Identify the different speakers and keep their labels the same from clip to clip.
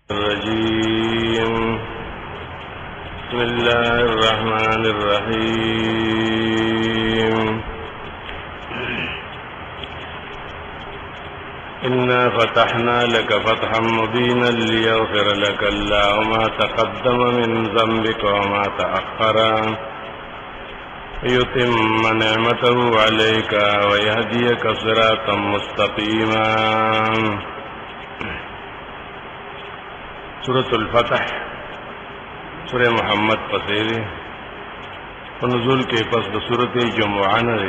Speaker 1: الرجيم. بسم الله الرحمن الرحيم. إنا فتحنا لك فتحا مبينا ليغفر لك الله ما تقدم من ذنبك وما تأخر ويتم نعمته عليك ويهديك صراطا مستقيما. سورة الفتح سورة محمد پسیدی ونزول کے پس سورة جمعہ نے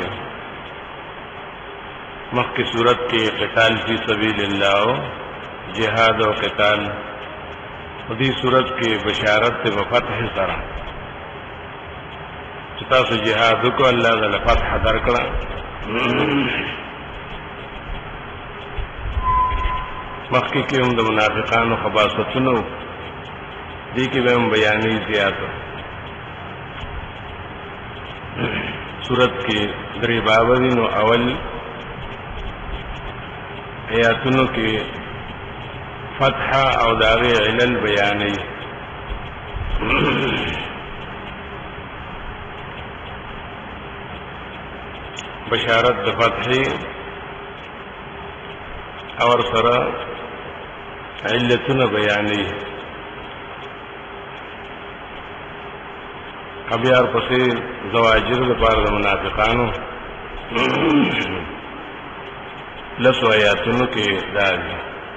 Speaker 1: مخ کی صورت کے قتال فی سبیل اللہ جہاد و قتال ودی صورت کے بشارت و فتح سرا چتا سے جہاد کو اللہ تعالی فتح درکڑا مخی کی هم د منافقانو خباستونو دی کی به هم بیانی زیاتو صورت کی دری بابدینو اول آیاتونو کی فتح او داغی علل بیانی بشارت د فتحی اور سره علتونه بیانی ابیار پسې زواجر د پاره د منافقانو لسو آیاتونو کې دادي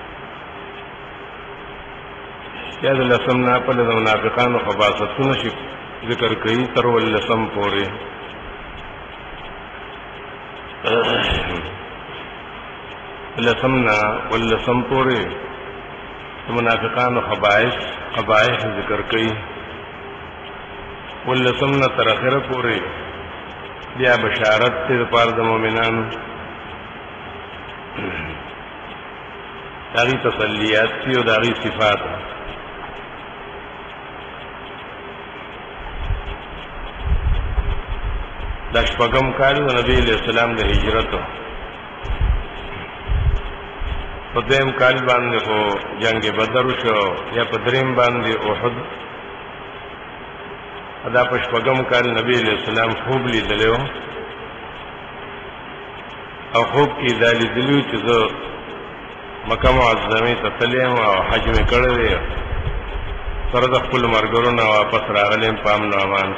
Speaker 1: یا د لسم نه په د منافقانو خباستونه شي ذکر کوي تر ولسم پورې لسمنا ولسم پورې منافقانو قبائح ذکر کړي ولسمنا تر اخره پورې بیا بشارت ته پاره د مؤمنانو داغي تسلیات او داغي صفات د شپږم کال د نبی اسلام د هجرت په دیم کال باندې خو جنگ بدر شو یا په دریم باندې احد ادا په شپږم کال نبی اسلام خوب لیدلو او خوب کې دا لیدلو چې زه مکه معظمه ته تلم او حج مې کړی دی سره د خپل مرګرو نه واپس راغلم په امن او امان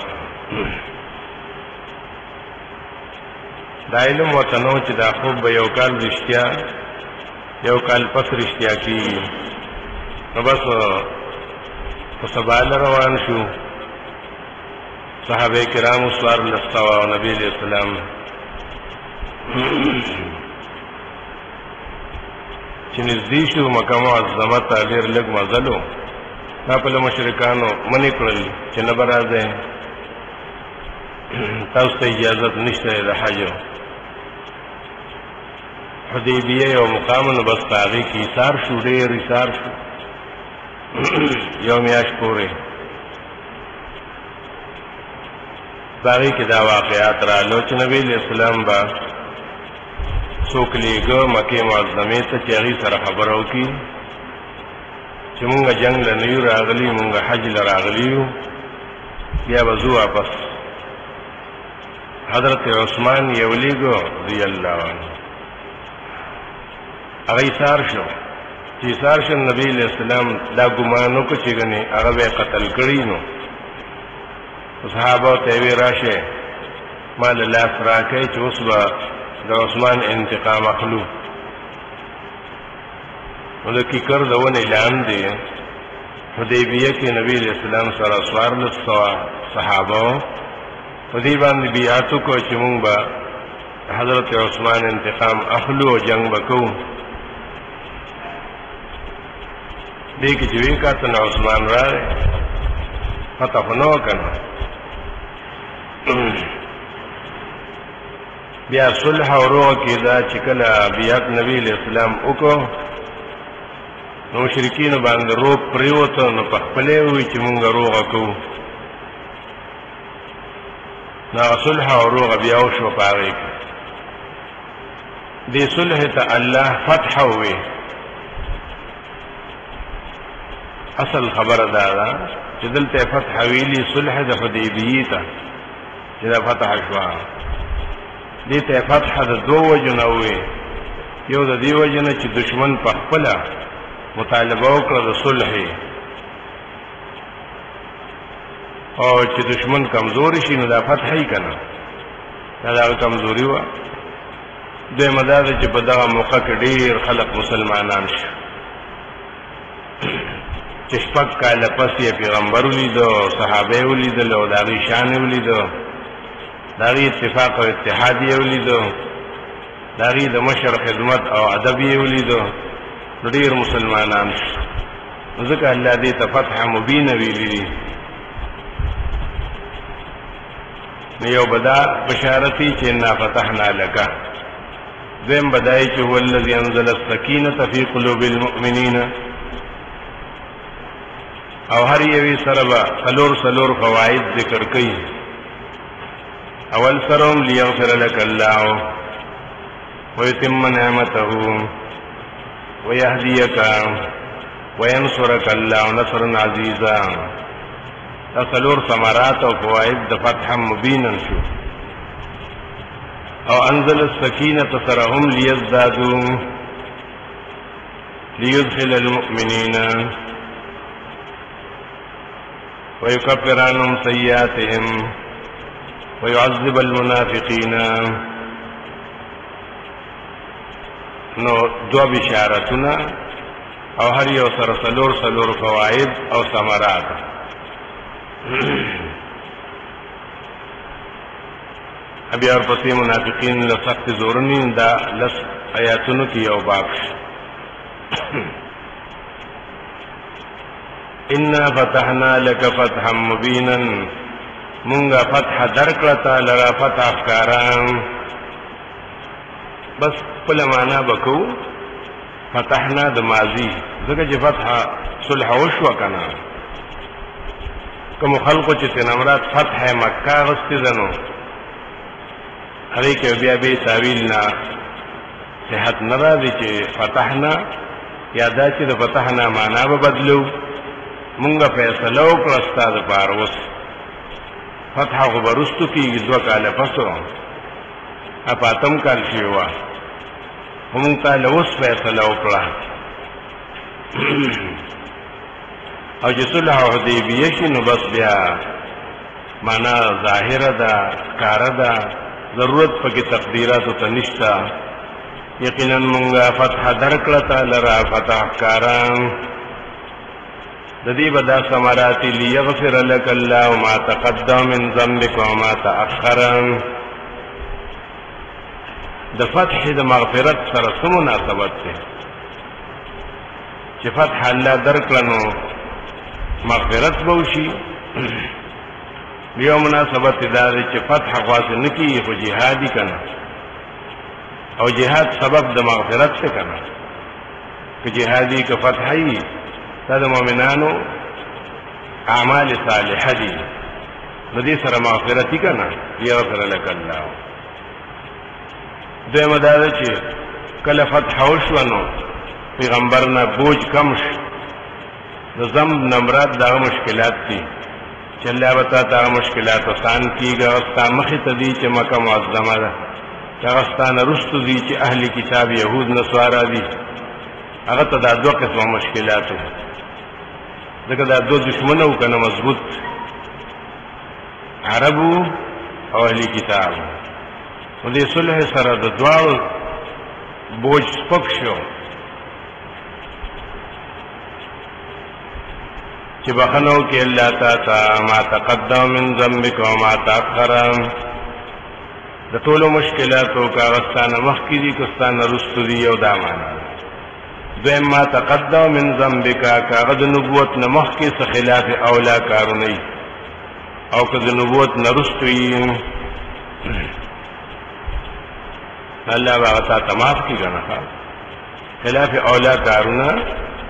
Speaker 1: دا علم وطنو چې دا خوب به یو کال رښتیا یو کال پس رښتیا کیږي نو بس په سبا روان شو صحابه کرام سوار لستوا او نبی علیہ السلام چې نږدې شو مکه معظمه ته ډېر لږ مزلو دا په مشرکانو منې کړل چې نه به راځئ تاسو ته اجازت نشته د حج حدیبیه یو مقام نو بس هغې کې ایثار شو ډېر ایثار شو یو میاشت پورې په هغې کې دا واقعات رالو چې نبی علیه السلام به څوک لېږه مکې معظمې ته چې هغې سره خبره وکړي چې مونږ جنګ له نه یو راغلي مونږ حج له راغلي یو بیا به ځو واپس حضرت عثمان یو لېږه رضی الله عنه هغه ایثار شو چې ایثار شو نبی علیہ السلام دا ګمان وکړو چې ګنې هغه به قتل کړي نو صحابه ته وی راشه ما له لاس راکړئ چې اوس به د عثمان انتقام اخلو نو د کیکر د ونې لاندې حدیبیه کې نبی علیہ السلام سره څوارلس سوه صحابه په دې باندې بیعت وکړو چې مونږ به حضرت عثمان انتقام اخلو او جنگ به کوو دې کې چې وی کاتنه عثمان راغی فتح نو کنه بیا صلح او روغه کې دا چې کله بیعت نبی علیہ السلام وکړو نو مشرکین باندې روغ پریوته نو په خپلې وی چې مونږ روغه کوو نا صلح او روغه بیا وشو په هغې کې دې صلح ته الله فتح وی اصل خبر دا چې دلته فتح ویلی صلح د حدیبیه ته چې دا فتح شو دې ته فتح د دوه وجنه وي یو د دې وجنه چې دشمن په خپل مطالبه وکړه د صلح او چې دشمن کمزوري شي نو دا فتح یې کنه دا کمزوري و د مدار چې په دغه موقع کې ډیر خلک مسلمانان شي چې شپږ کاله پس یې پیغمبر ولیدو صحابه ولیدل او دغه شان ولیدو دغه اتفاق او اتحاد یې ولیدو دغه د مشر خدمت او ادب یې ولیدو ډیر مسلمانان شي ځکه الله دې ته فتح مبین ویلي یو بدا بشارتی چې انا فتحنا لك ذم بدای چې هو الذي انزل السکینه فی قلوب المؤمنین او هر یوی سره به سلور فواید ذکر کړي اول سرهم لیغفر لك الله ويتم نعمته ويهديك وينصرك الله نصرا عزيزا سلور ثمرات او فواید د فتح مبینا شو او انزل السکینه سرهم لیزدادوا ليدخل المؤمنين ويكفر عنهم سيئاتهم ويعذب المنافقين نو دو بشارتنا او هر یو سره سلور فواید او ثمرات ابي اور پسې منافقین له سخت زورنی دا لس آیاتونو کې یو باب ان فتحنا لك فتحا مبینا مونږه فتح درکړه تا لرا فتح افکاران بس په معنا بکو فتحنا د ماضی ځکه چې فتح صلح وشو کنه کوم خلقو چې تنمرات فتح مکه غستې دنو هغه کې بیا به تعویل نه صحت ناراضي چې فتحنا یادا چې د فتحنا معنا به بدلو مونږه فیصله وکړه استاد پاروس فتح خو برستو کې دوه کاله پسو اپاتم کال شیوا هم ته لوس فیصله وکړه او چې صلح حدیبیه شي نو بس بیا معنا ظاهره ده کار ده ضرورت پکې تقدیرات ته نشتا یقینا مونږه فتح درکړه تا لرا فتح کاران د دې بدا ثمرات ليغفر لك الله ما تقدم من ذنبك وما تأخر د فتح د مغفرت سره څه مناسبت ده چې فتح الله درکړه نو مغفرت بوشي یو مناسبت دا چې فتح غواړي نکی خو جهادي کنه او جهاد سبب د مغفرت څخه کنه که جهادي که فتحي دا د مؤمنانو اعمال صالحه دي نو دې سره مغفرت کنه یغفر لك الله دغه مدار چې کله فتح وشونو پیغمبرنا بوج کم شو د ذنب نمرات دا مشکلات دي چې الله وتا دا مشکلات آسان کیږي او ستا مخې ته دي چې مکه معظمه ده کاغستان رستو دي چې اهلی کتاب يهود نصارا دي هغه ته دا دوه قسمه مشکلات دي ځکه دا دوه دشمنو کنه مضبوط عربو او اهلی کتاب و دې صلح سره د دوه بوج سپک شو چې بخنو کې الله تعالی ما تقدم من ذنبك وما تأخر د ټولو مشکلاتو کاغستانه مخکې دي کستانه رستو دي او دا معنا دویم ما تقدم من ذنبك کاغه د نبوت نه مخکې څخه خلاف اولا کارونه او که د نبوت نه رستو یې الله هغه ته تماس کی کنه خلاف اولا کارونه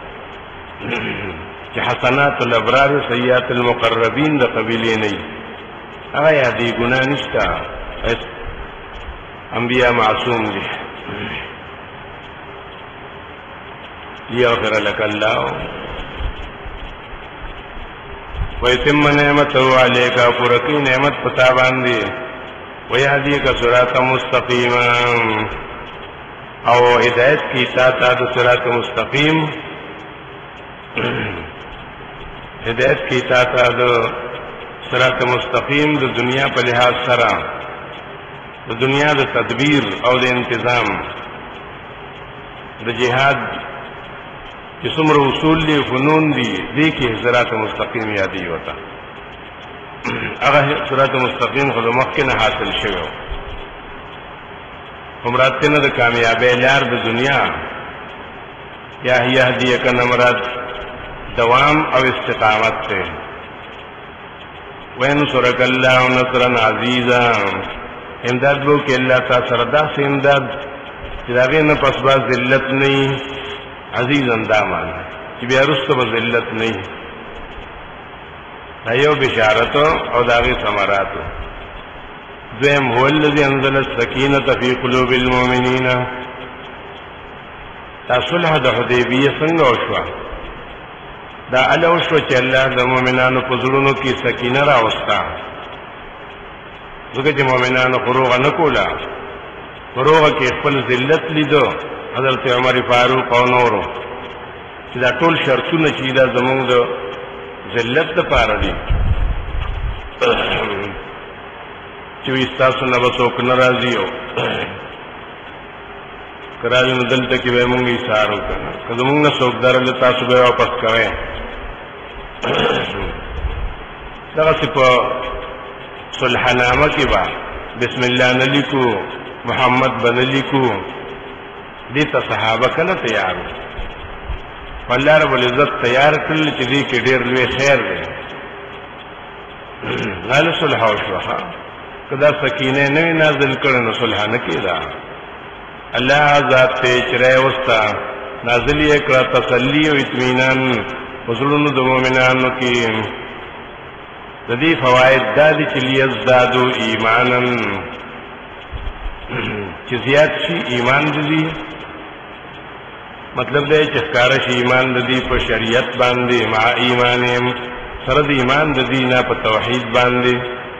Speaker 1: چې حسنات الابرار سیئات المقربین د قبیلې نه هغه یادې ګناه نشته انبیاء معصوم دي یغفر لك الله ويتم نعمته عليك پورکی نعمت پتا باندې ويهديك صراطا مستقيما او هدایت کی تا د صراط مستقیم هدایت کی تا د صراط مستقیم د دنیا په لحاظ سره د دنیا د تدبیر او د انتظام د جهاد چې څومره اصول دي فنون دي دې کې صراط مستقیم یادي وتا هغه صراط مستقیم خو مخکې نه حاصل شوی عمراتنه د کامیابی لار د دنیا یا یهدیک نمراد دوام او استقامت ته وینصرک الله نصرا عزیزا امداد وو کې الله تعالی سره داسې امداد چې داغه نه پس با ذلت نه عزیز اندامان چې بیا رسته به ذلت نه ایو بشارت او داغه ثمرات دویم هو الذی انزل السکینه فی قلوب المؤمنین صلح د حدیبیه څنګه وشو دا الو شو چې الله د مؤمنانو په زړونو کې سکینه راوستا ځکه چې مؤمنانو فروغ نه کولا فروغ کې خپل ذلت لیدو حضرت عمر فاروق او نورو چې دا ټول شرطونه چې دا زموږ د ذلت لپاره دي چې وستاسو نه وڅوک ناراضي او کراوی نو دلته کې به مونږ یې سارو کنه کله مونږ نه څوک درل تاسو به واپس کوئ دا څه په صلحنامه کې با بسم الله نلیکو محمد بنلیکو دې ته صحابه کله تیار الله رب العزت تیار کړل چې دې کې ډېر لوی خیر دی غل صلح او شوها کدا سکینه نه نازل کړي نو صلح نه کیدا الله ذات ته چرای وستا نازل یې کړه تسلی او اطمینان وزلونو د مؤمنانو کې د دې فواید د دې چې لیزدادو ایمانن چې زیات شي ایمان دې مطلب دی چې ښکارا شي ایمان دې په شریعت باندې مع ایمانهم سره د ایمان د دینه په توحید باندې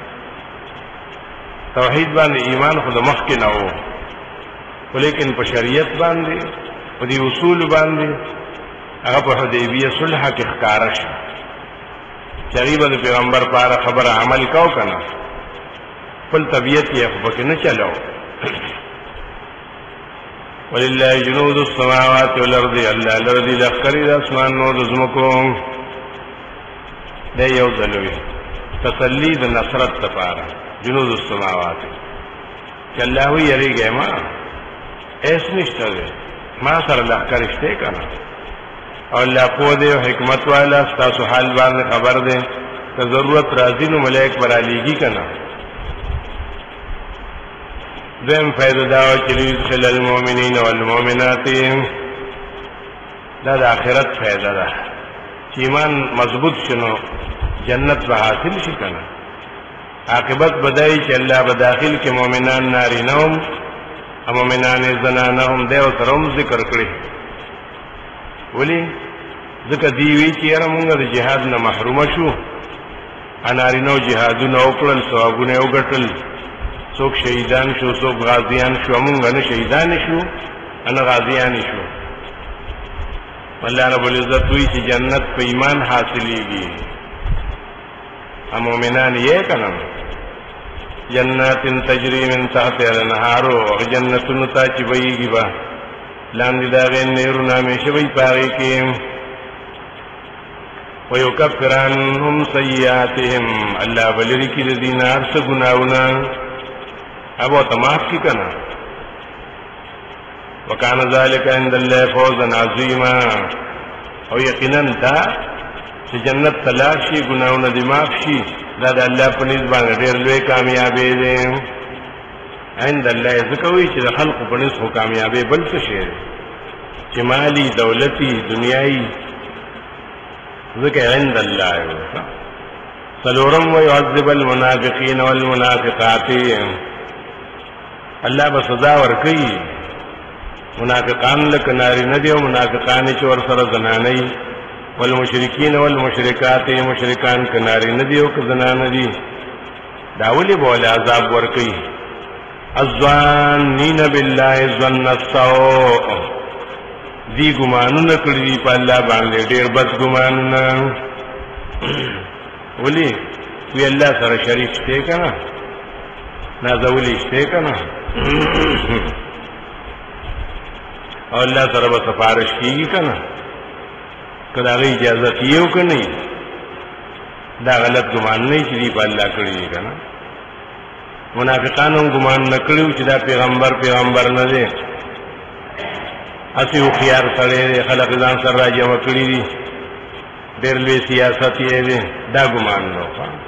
Speaker 1: ایمان خو د مخ کې نه وو ولیکن په شریعت باندې په دې اصول باندې هغه په حدیبیه صلح کې ښکارا شي تقریبا د پیغمبر پر خبره عمل کاو کنه خپل طبیعت یې خو پکې نه چلاو ولله جنود السماوات والارض الله الذي لخر الاسمان نو زمکو دا یو ځلوي تسلی د نصرت لپاره جنود السماوات چې الله وی یریږي ما ایس نشته ما سره لخر شته کنه او الله په دې حکمت والا تاسو حال باندې خبر ده که ضرورت راځي نو ملائک پر علیږي کنه دیم فائدہ دا چې خل المؤمنین والمؤمنات دا د آخرت فائدہ ده چې ایمان مضبوط شنو جنت به حاصل شي کنه عاقبت بدای چې الله به داخل کې مؤمنان نارینوم او مؤمنان زنانهم دیو ترم ذکر کړی ولی ځکه دی وی چې موږ د جهاد نه محروم شو انارینو جهادونه وکړل ثوابونه وګټل څوک شهیدان شو څوک غازیان شو موږ نه شهیدان شو ان غازیان شو الله رب العزت وی چې جنت په ایمان حاصلېږي مومنان یې کنه جنات تجری من تحتها الانهار او جنتون ته چې ویږي با لاندې دا غن نهرونه همیشه وي پاره کې ويكفرانهم سيئاتهم الله بلری کې د دینار څخه ګناونه ابو تماف کی کنا وکانه ذالک عند الله فوزا عظیما او یقینا دا چې جنت تلاشي ګناونه دي معاف شي دا د الله په نسبت باندې ډېر لوی کامیابی ده عند الله زکوي چې خلق په نسبت کامیابی بل څه شي چې مالی دولتي دنیاي ذکر عند الله سلورم ويعذب المنافقين والمنافقات الله به سزا ورکړي منافقان لکه ناری نه دي او منافقان چې ور سره زنانه والمشرکین والمشرکات مشرکان کناری ندی او کزنان دی داولی بولا عذاب ورکی الظانین باللہ ظن السوء دی گمانون کردی پا اللہ باندے دیر بد گمانون ولی وی اللہ سر شریف شتے کنا نازولی شتے کنا اور اللہ سر بسفارش کی کنا کدا غی اجازت یو کنی دا غلط گمان نہیں چی دی پا اللہ کردی کنا منافقانوں گمان نکڑیو چی دا پیغمبر ندے اسی خيار سره خلق ځان سره راجمع کړی دي ډېر لوی سیاست یې دی دا ګمان نو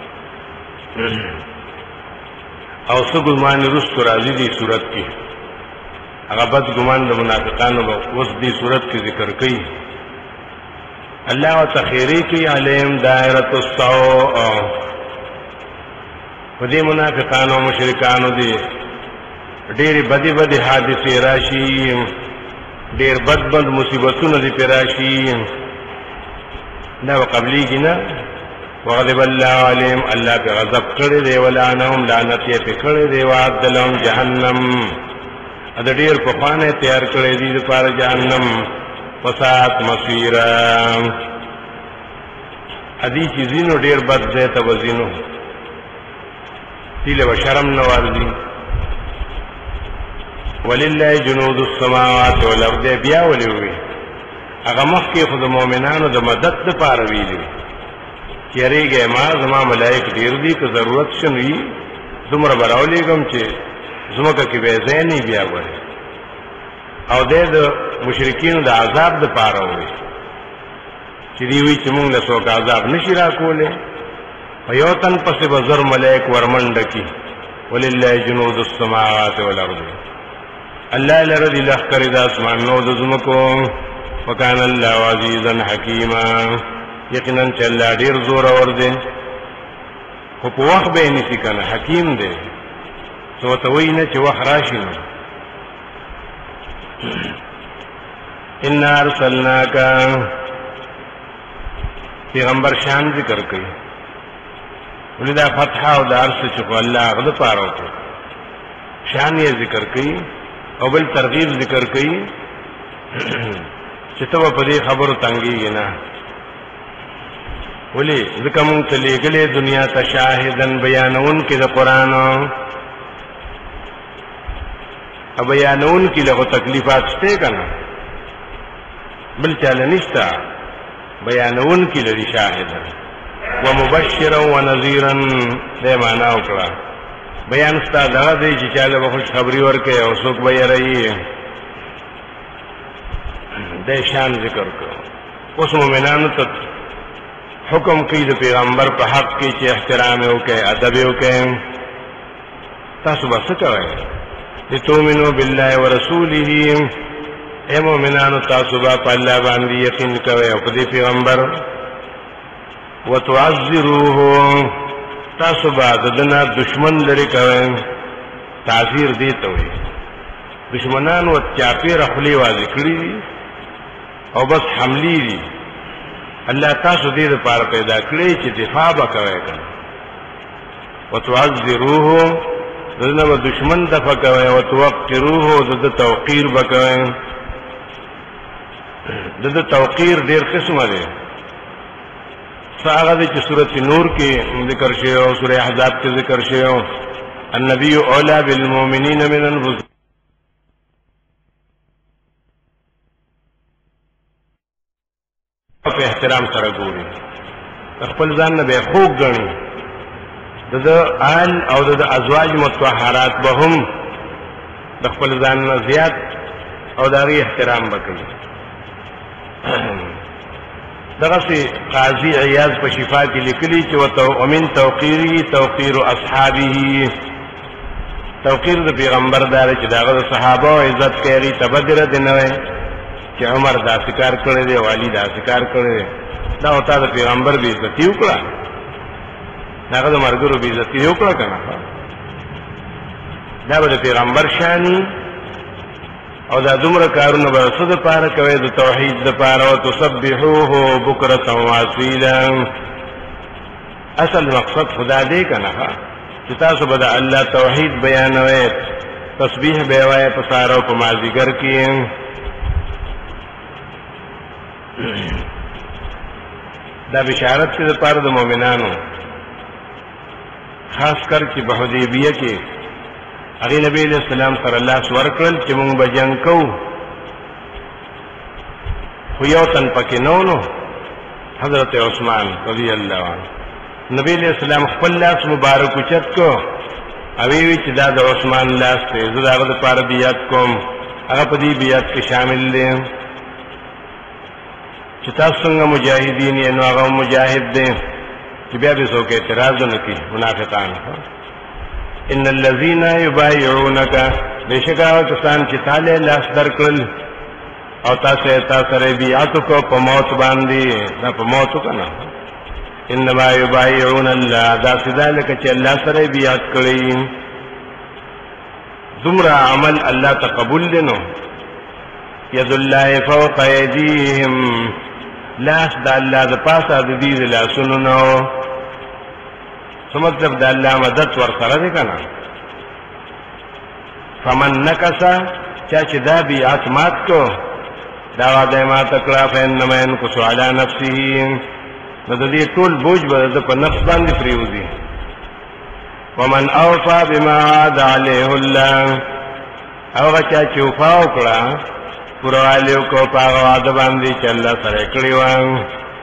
Speaker 1: او څه ګمان رستو راځي دي صورت کې هغه بد ګمان د منافقانو اوس دي صورت کې ذکر کړي الله وتخيري کې عليهم دائره السوء په دې منافقانو مشرکانو دي ډېر بدی حادثه راشي ډیر بد مصیبتونه دي پراشي دا قبلی کینا وغضب الله عليهم الله په غضب کړي دی ولعنهم لعنت یې په کړي دی وعد لهم جهنم اته ډیر په پانه تیار کړي دي لپاره جهنم وسات مصيرا ادي چیزینو ډیر بد ده توزینو تیله وشرم نوارزي ولله جنود السماوات والارض بیا ولوي هغه مخکې خود مؤمنانو د مدد لپاره ویلي چیرېږي ما زما ملائک ډیر دي که ضرورت شنوي دومره براولېږم چې زموږه کې به ځای نه بیا وړي او د مشرکینو د عذاب لپاره وي چې دی وی چې موږ له څوک عذاب نشي راکولې په یو تن پسې به زر ملائک ورمنډه کی ولله جنود السماوات والارض الله لرضی لخر د اسمان نو د زمکو وکان الله عزیزا حکیما یقینا چې الله ډیر زور اور دی خو په وخت به نسی کنه حکیم دی څه ته وی نه چې وخت راشي ان ارسلناک پیغمبر شان ذکر کوي ولدا فتح او دارس چې الله غد پاره شان یې ذکر کوي او بل ترغیب ذکر کئی چې ته په دې خبرو تنګیږي نه ولی ځکه مونږ ته لېږلې دنیا ته شاهدن بیانون کې د قرآن او بیانون کې له تکلیفات شته کنه بل چاله نشته بیانون کې لري شاهدن ومبشرا ونذيرا دې معنا وکړه بیان ستا دغه دی چې چاله به خوش خبري ورکړي او څوک به یې رہی د شان ذکر کړو اوس مومنانو ته حکم کوي د پیغمبر په حق کې چې احترام وکړي ادب وکړي تاسو به څه کوئ لتؤمنوا بالله ورسوله اے مومنانو تاسو به په الله باندې یقین کوئ او په پیغمبر وتعذروه تاسو بعد دنا دشمن لري کوي تعذير دی ته وي دشمنان او چاپی رخلی واځي کړی او بس حملی دي الله تاسو دې لپاره پیدا کړی چې دفاع وکړي وتعذروه دنا دشمن دفع کوي او توقروه د توقیر وکړي د توقیر ډیر قسمه دي هغه چې سورۃ نور کې ذکر شوی او سورۃ احزاب کې ذکر شوی النبي اولى بالمؤمنين من انفسهم په احترام سره ګوري خپل ځان نه به خوږ غني د آل او د ازواج مطهرات به هم د خپل ځان نه زیات او دغه احترام وکړي دغه قاضي عیاض په شفا کې لیکلي چې ومن توقیری توقیر اصحابه توقیر د پیغمبر دار چې دغه صحابه او عزت کوي تبدل دي نه چې عمر دا ذکر کړی دی والی دا ذکر کړی دی دا او تا د پیغمبر به عزت وکړه داغه د مرګرو به عزت وکړه کنه دا به پیغمبر شانی او دا دومره کارونه به څه دپاره کوئ؟ د توحید دپاره. وتسبحوه بکرة واصیلا. اصل مقصد خدا دی که نه چې تاسو به د الله توحید بیانوئ، تسبیح به وایئ په سهار او په مازدیګر کې. دا بشارت چې دپاره د مؤمنانو، خاص کر چې په حدیبیه کې هغې نبي علیه السلام سره لاس ورکړل چې موږ به جنګ کوو، خو یو تن پکې نو حضرت عثمان رضی الله عنه. نبی علیہ السلام خپل لاس مبارک اوچت کو او وی چې دا د عثمان لاس دی، زه د هغه دپاره بیعت کوم، هغه په دې بیعت کې شامل دی. چې تاسو څنګه مجاهدین یې نو هغه مجاهد دی، چې بیا به څوک اعتراض ونه کړي منافقان. ان الذین یبایعونک، بېشکه هغه کسان چې تا له لاس درکړل او تاسو سره بیعت کو په موت باندې، دا په موت که نه، انما یبایعون الله، دا ذلک چې الله سره بیعت کړی. دومره عمل الله تقبل دی نو ید الله فوق ایدیهم، لاس د الله د پاسه د دې د لاسونو نه. څه مطلب؟ د الله مدد ورسره دی که نه. فمن نکسه، چا چې دا بیعت مات کو، دا وعده ماته کړه، فانما ینکس علی نفسه، نو د دې ټول بوج به د په نفس باندې پرېوځي. ومن اوفا بما عهد علیه الله، هغه چا چې وفا وکړه، پوروالي وکړو په هغه وعده باندې چې الله سره یې کړې وه.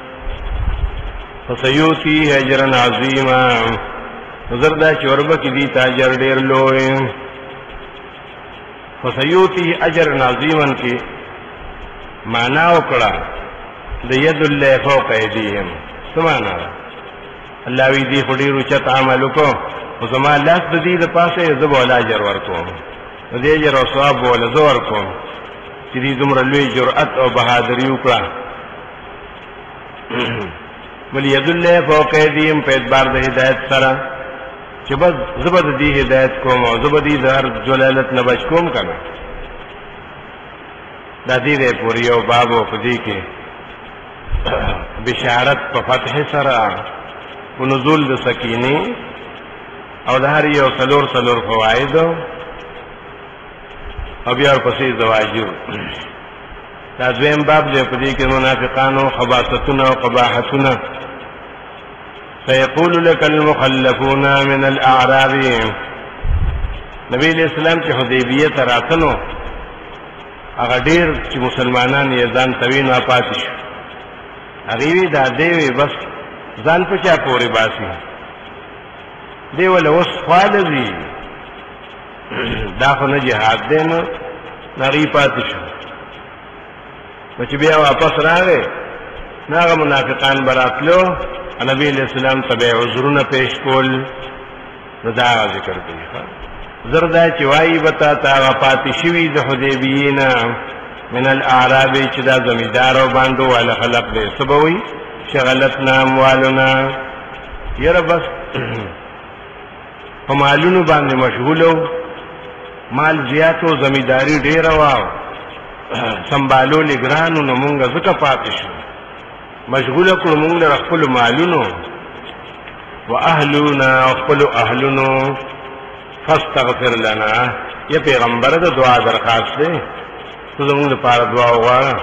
Speaker 1: فسیؤتیه اجرا عظیما، زر دا چې وربکې دي ته اجر ډېر لوی. فسیؤتیه اجرا عظیما کې معنا وکړه د ید الله فوق ایدیهم. څه معنا ده؟ الله وی دې خو ډېر اوچت عمل وکړو، خو زما لاس د دې د پاسه زه به وله اجر ورکوم، د دې اجر او ثواب به وله زه ورکوم چې دې دومره لوی جرأت او بهادري وکړه. بل ید الله فوق ایدیهم په اعتبار د هدایت سره، چې بس زه به د دې هدایت کوم او زه به دې د هر جلالت نه بچ کوم که نه. دا دې دی پورې یو باب و په دې کې بشارت په فتح سره په نزول د سکینې او د هر یو څلور فواید او بیا ورپسې زواجر. دا دویم باب دی په دې کې منافقانو خباثتونه او قباحتونه. سيقول لك المخلفون من الاعراب، نبی علیہ السلام چې حدیبیه ته راتلو، هغه ډېر چې مسلمانان یې ځان توی نه پاتې شو. هغې وی دا دی وی بس ځان په چا پورې باسي، دی وله اوس خواله ځي، دا خو نه جهاد دی نو هغې پاتې شو. نو چې بیا واپس راغی نو هغه منافقان به راتلو، نبی علیہ السلام ته به یې عذرونه پیش کول. نو دا هغه ذکر کوي زر دا چې وایي به تا ته هغه پاتې شوي د حدیبیې نه من الاعراب چې دا زمیندار او بانډو والا خلق دی، څه به وایي؟ شغلتنا اموالنا، یاره بس په مالونو باندې مشغولو، مال زیات و زمینداري ډېره وه، سنبالول یې ګران و، نو مونږ ځکه پاتې شو، مشغوله کړو مونږ له خپلو مالونو و اهلونا او خپلو اهلونو. فاستغفر لنا، یا پیغمبر د دعا درخواست دی، ته زمونږ دپاره دعا وغواړه.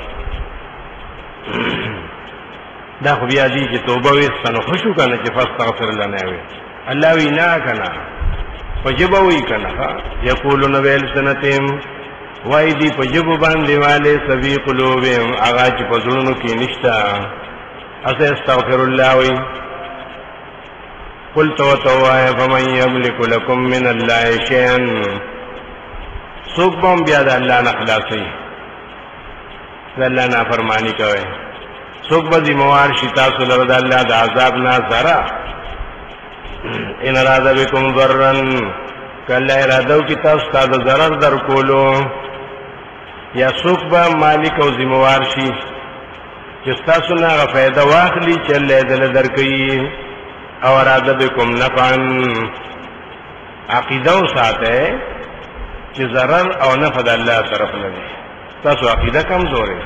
Speaker 1: دا خو بیا دي چې توبه ویسته نو ښه شو که نه چې فاستغفر لنا وي. الله وی نه که نه، په ژبه وایي که نه. یقولون بألسنتهم، وایي دي په ژبو باندې ما لیس فی قلوبهم، هغه چې په زړونو کې نشته. اسه استغفر الله وایي. قلت وتوای فمن یملک لکم من الله شیئا، څوک به هم بیا د الله نه خلاصوي، د الله نافرماني کوئ، څوک به ذموار شي تاسو لره د الله د عذاب نه ذره. ان اراده بکم ضرا، که الله اراده وکړي تاسو ته د ضرر در کولو، یا څوک به مالک او ذموار شي چې ستاسو نه هغه فایده واخلي چې الله یې دله درکوي. او اراده بکم نفعا، عقیده وساتئ چې ضرر او نفع د الله طرف نه دي تاسو عقیده کمزورې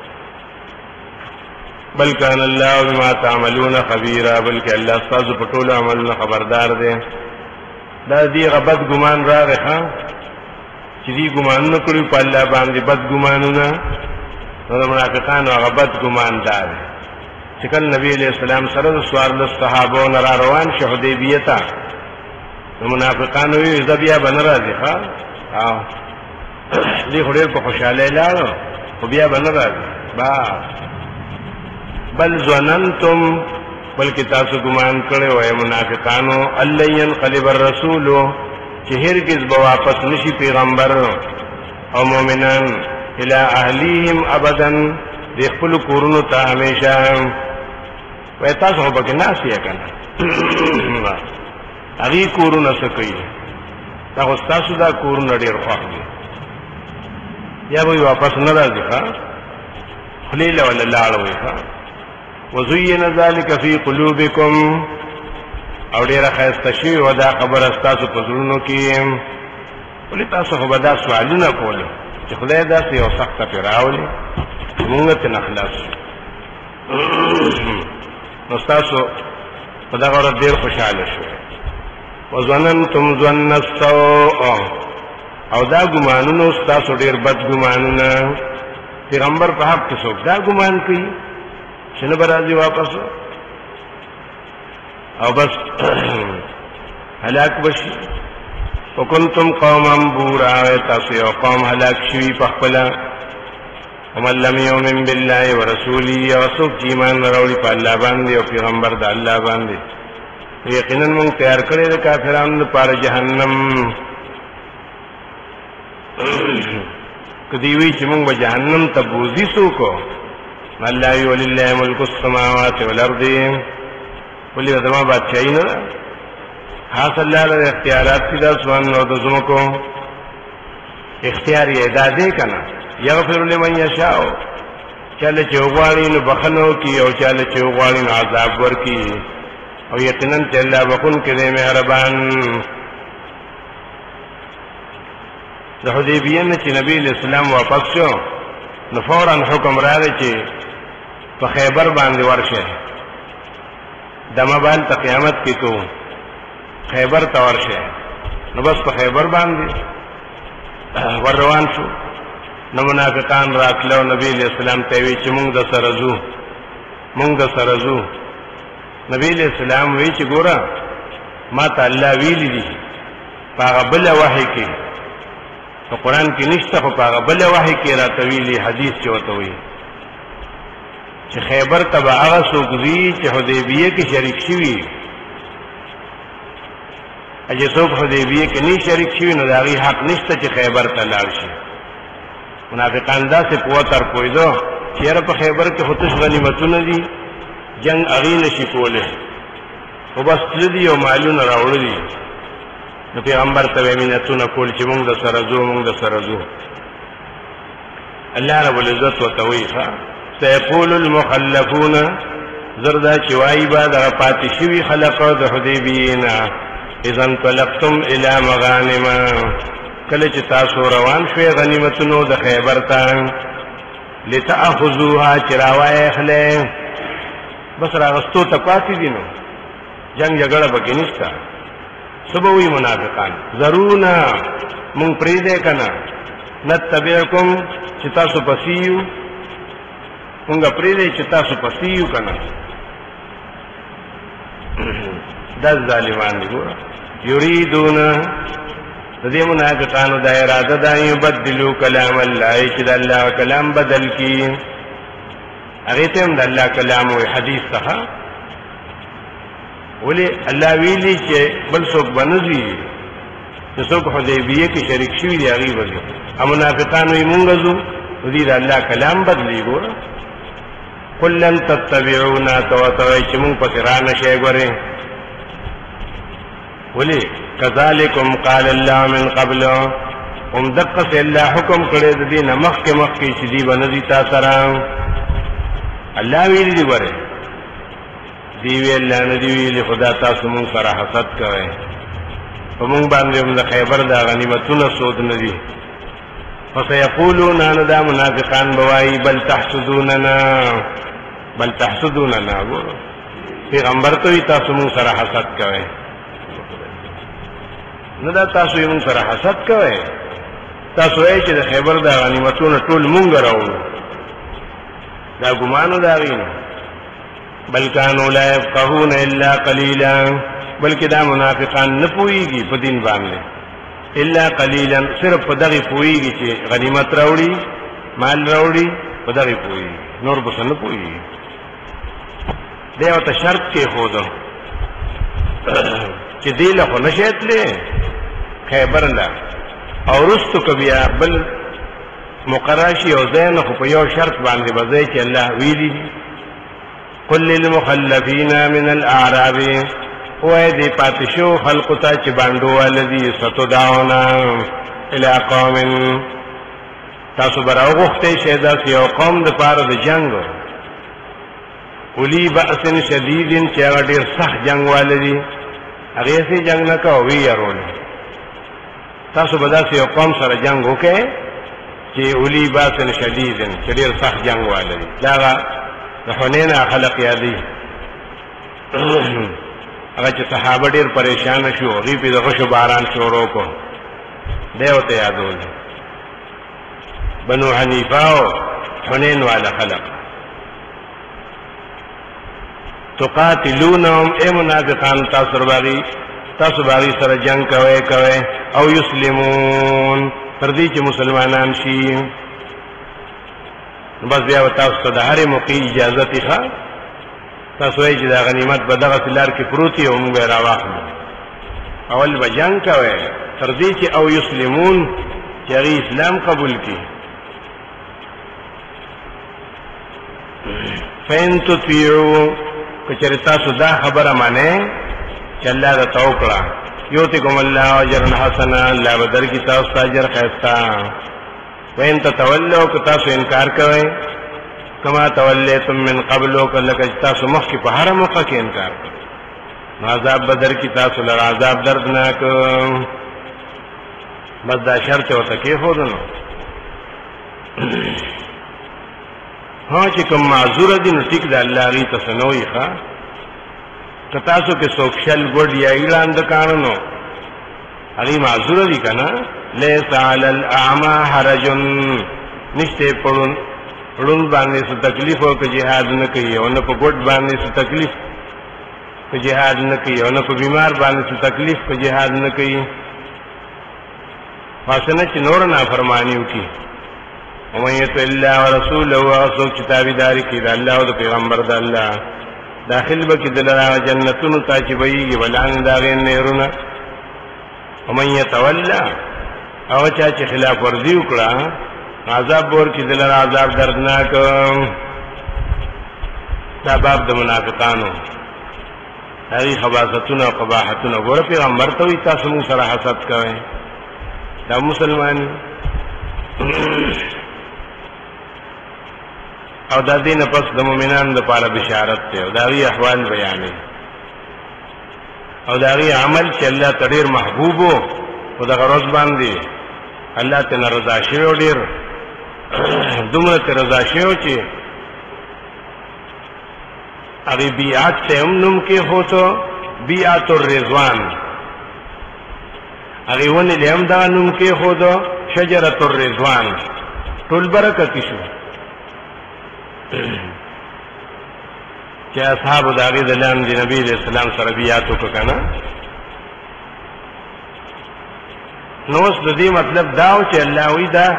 Speaker 1: بل کان الله بما تعملون خبيرا بلکې الله تاسو په ټول عملونو خبردار دی دا دی غبط ګمان راغی ها چې دی ګمان نه کړی په الله باندې بد ګمانونه نو منافقانو غبط ګمان دار چې کله نبی علیہ السلام سره د سوار له صحابو نه را روان شه حدیبیه ته نو منافقانو یې ذبیا بن راځي ها او دې خوري په خوشاله لاړو خو بیا بن راځي بل ظننتم بلکې تاسو ګمان کړی وای منافقانو الله ينقلب الرسول چې هرگز به واپس نشي پیغمبر او مؤمنان الى اهلیهم ابدا د خپل کورونو ته همیشه وای تاسو به کې ناسي کنه هغه کورونه څه کوي دا تاسو دا کورونه ډیر خوښ دي یا به واپس نه راځي ښا خلیل ولا لاړ وي ښا وزین ذلک فی قلوبکم او ډیر خیسته شی و دا خبر استاسو په زړونو کې ولې تاسو خو به دا سوالونه کول چې خدای دا یو سخت پیراولي موږ ته نخلاص نو تاسو په دا غره ډیر خوشاله شو وظننتم ظن السوء او دا ګمانونو تاسو ډیر بد ګمانونه پیغمبر په حق کې څوک دا ګمان کوي چې نه برازي واپس او بس هلاك بشي وکنتم قوما بورا تاسو یو قوم هلاك شوي په خپل ومن لم يؤمن بالله ورسوله وسوق ایمان راوړي په الله باندې او پیغمبر د الله باندې یقینا موږ تیار کړی د کافرانو لپاره جهنم کدی وی چې موږ به جهنم ته بوزي سوکو الله ولله ملک السماوات والارض ولي دما بادشاہی نه حاصل الله اختیارات دي د اسمان او د زمکو اختیار یې دادې کنه یغفر لمن یشاء چاله چې وغواړي نو بخنو کی او چاله چې وغواړي نو عذاب ورکی او یقینا چې الله بخون کې دې مهربان د حدیبیه نه چې نبی اسلام واپس شو نو فورا حکم راغی چې په خیبر باندې ورشه دمه بال ته قیامت کې کو خیبر ته ورشه نو بس په خیبر باندې ور روان شو نو منافقان راتلو نبی اسلام ته وی چې موږ د سره زو نبی اسلام وی چې ګوره ما ته الله ویلی دي هغه بل وحی کې په قران کې نشته خو هغه بل وحی کې راته ویلي حدیث چوته وی چې خیبر تبع هغه سوګزي چې حدیبیه کې شریک شوی اجه څوک حدیبیه کې نه شریک شوی نو دا غي حق نشته چې خیبر ته لاړ شي منافقان دا څه پوتر پویدو چیرې په خیبر کې هوتش غنیمتونه دي جنگ اغي نشي کوله او بس دې یو مالونه راوړل نو پیغمبر ته مینتونه کول چې موږ د سره زو الله رب العزت وتویفا سيقول المخلفون زردا چوای با د پاتې شوی خلق د حدیبینا اذا انطلقتم الى مغانم کله چې تاسو روان شوي غنیمتونو د خیبر ته لتاخذوها چراوای اخله بس راغستو ته پاتې دي نو جنگ جګړه بګی نشتا سبوی منافقان ضرونا مون پریده کنا نتبعکم چې تاسو پسیو مونږ پریده چې تاسو پسیو کنا د ظالمان دي ګور یریدون د دې منافقانو د اراده د یبدلوا کلام الله چې د الله کلام بدل کی هغه ته د الله کلام او حدیث څخه ولی الله ویلی چې بل څوک بنځي چې څوک حدیبیه کې شریک شوی دی هغه وځي منافقانو یې مونږ زو دې د الله کلام بدلی ګور قل لن تتبعونا توتوي چې مونږ پس را نشي ګوره ولی کذالکم قال الله من قبل هم دقه الله حکم کړی د دې نمخ کې چې دی بنځي تاسو سره الله ویلی دی ګوره دی وی الله ندی ویلی خدا تاسو مون سره حسد کوي په مونږ باندې هم د خیبر د غنیمتونو سود نه دي فسيقولون ان دا منافقان بوای بل تحسدوننا ګورو پیغمبر ته تاسو مون سره حسد کوئ نه دا تاسو یې مون سره حسد کوئ تاسو یې چې د خیبر د غنیمتونو ټول مونږ راوړو دا ګمانو دا غوینه بل كانوا لا يفقهون الا قليلا بلکې دا منافقان نه پوهیږي په دین باندې الا قليلا صرف په دغه پوهیږي چې غنیمت راوړي مال راوړي په دغه پوهیږي نور به څه نه پوهیږي دی ورته شرط کې خودو چې دی له خو نشي تللی خیبر له او رستو که بیا بل مقرر شي او ځای نه خو په یو شرط باندې به ځای چې الله ویلي قل للمخلفين من الاعراب وای دی پاتشو خلقو تا چې باندو والذي ستدعونا الى قوم تاسو براو غوښتئ شه داسې یو قوم د پاره د جنگ اولی بأس شدید چې هغه ډېر سخت جنگ والدي هغې سې جنگ نه کوه وی یارونه تاسو به داسې یو قوم سره جنگ وکئ چې اولی بأس شدید چې ډېر سخت جنگ والدي دا هغه د حنین خلق یادي هغه چې صحابه ډېر پریشان شو هغوی پې د غشو باران شروع کو دی ورته یادول بنو حنیفه او حنین والا خلق تقاتلونهم اے منافقان تاسو باغی سره جنگ کوئ او یسلمون تر دې چې مسلمانان شي بس بیا تاسو ته د هرې موقع اجازه ښه تاسو وایئ چې دا غنیمت به دغسې لار کې پروت وي او موږ به یې راواخلو اول به جنګ کوئ تر دې چې او یسلمون چې هغې اسلام قبول کړي فین تطیعو که چېرې تاسو دا خبره منئ چې الله درته وکړه یؤتکم الله اجرا حسنا الله به درکړي تاسو ته اجر ښایسته وین تتولوا که تاسو انکار کوئ کما تولیتم من قبلو که لکه چې تاسو مخکې په هره موقع کې انکار کوئ نو عذاب به درکړي تاسو لره عذاب دردناک بس دا شرط یې ورته کېښودو نو ها چې کوم معذوره دي نو ټیک د الله هغې ته څه نه وایي ښه که تاسو کې څوک شل ګوډ یا ایړانده کاڼه نو هغې معذوره دي که نه لیس علی الاعمى حرج نشته پړون باندې څه تکلیف او که جهاد نه کوي او نه په ګوډ باندې څه تکلیف که جهاد نه کوي او نه په بیمار باندې څه تکلیف که جهاد نه کوي خاصه نه چې نور نافرماني وکړي ومن یطع الله ورسوله هغه څوک چې تابعداري کوي د الله او د پیغمبر د الله داخل به کړي دلته هغه جنتونو ته چې بهیږي ولاندې د هغې نهرونه ومن یتوله هغه چا چې خلاف ورزي وکړه عذاب ورکړي دلته عذاب دردناک دا باب د منافقانو هغې خباثتونه او قباحتونه ګوره پیغمبر ته وایي تاسو موږ سره حسد کوئ دا مسلمان او دا دینه پس د مؤمنانو لپاره بشارت دی او د هغې احوال بیانوي او د هغې عمل چې الله ته ډېر محبوب و په دغه ورځ باندې الله ترې نه رضا شوی و ډېر دومره ترې رضا شوی و چې هغې بیعت ته هم نوم کېښودو بیعت الرضوان هغې ونې له هم دغه نوم کېښودو شجرة الرضوان ټول برکتي شو چې اصحابو د هغې د لاندې نبي علیه السلام سره بیعت وکړه که نه نو اوس د دې مطلب دا و چې الله وایي دا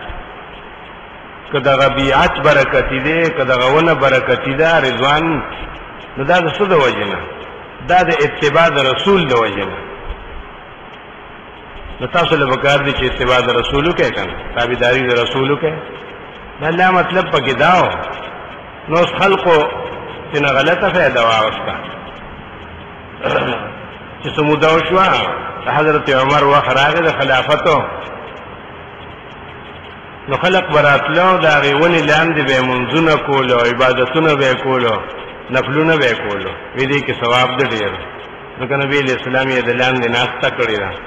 Speaker 1: که دغه بیعت برکتي دی که دغه ونه برکتي ده رضوان نو دا د څه د وجې نه دا د اتباع د رسول د وجې نه نو تاسو له پکار دي چې اتباع د رسول وکړئ که نه تابعداري د رسول وکړئ د الله مطلب پکې دا و نو اوس خلقو تېنه غلطه فایده واخسته چې څه موده وشوه د حضرت عمر وخت راغی د خلافتو نو خلق به راتلو د هغې ونې لاندې به یې منځونه کولو عبادتونه به یې کولو نفلونه به یې کولو وی دې کې ثواب ده ډېر نو نبی علیہ السلام یې د لاندې ناسته کړې ده.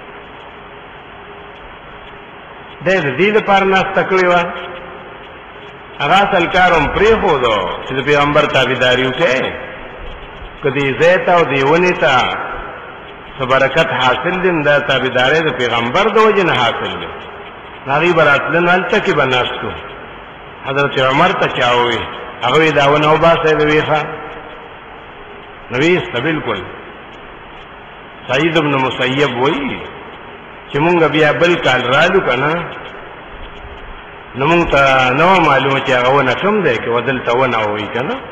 Speaker 1: دی د دې لپاره ناسته کړې وه هغه اصل کار هم پرېښودو چې د پیغمبر تابعداري وکړې، که دې ځای ته او دې ونې ته څه برکت حاصل دی دا تابعداري د پیغمبر د وجې نه حاصل دی. هغوی به راتلل هلته کې به ناست وو. حضرت عمر ته چا ووي هغه وی دا ونه وباسئ د ویښه، نو ویسته بلکل. سعید بن مسیب وایي چې مونږ بیا بل کال رالو که نه نو مونږ ته نه وه معلومه چې هغه ونه کوم دی که ودلته ونه ووایي که نه.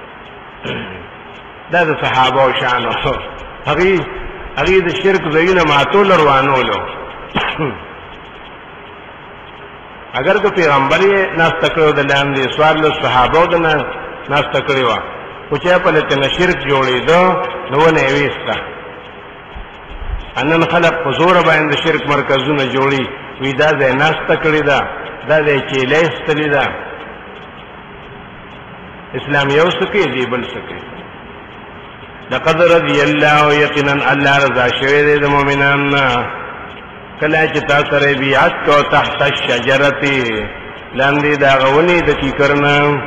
Speaker 1: دا د صحابه و شان هغوی د شرک ځایونه ماتول روانولو. اگر که پیغمبر یې ناسته کړی د لاندې څوارلس صحابو د ناسته کړې وه، خو چې پله ته نه شرک جوړېده نو ونه یې ویسته. نن خلق په زوره باندې د شرک مرکزونه جوړي، وی دا ځای ناسته کړې ده، دا ځای چیله ایستلې ده. اسلام یو څه کوي دی بل څه کوي. لقد رضي الله یقینا الله رضا شوی دی د مؤمنانو نه کله چې تا سره بیعت کو تحت الشجرة لاندې د هغه ونې د کیکر نه.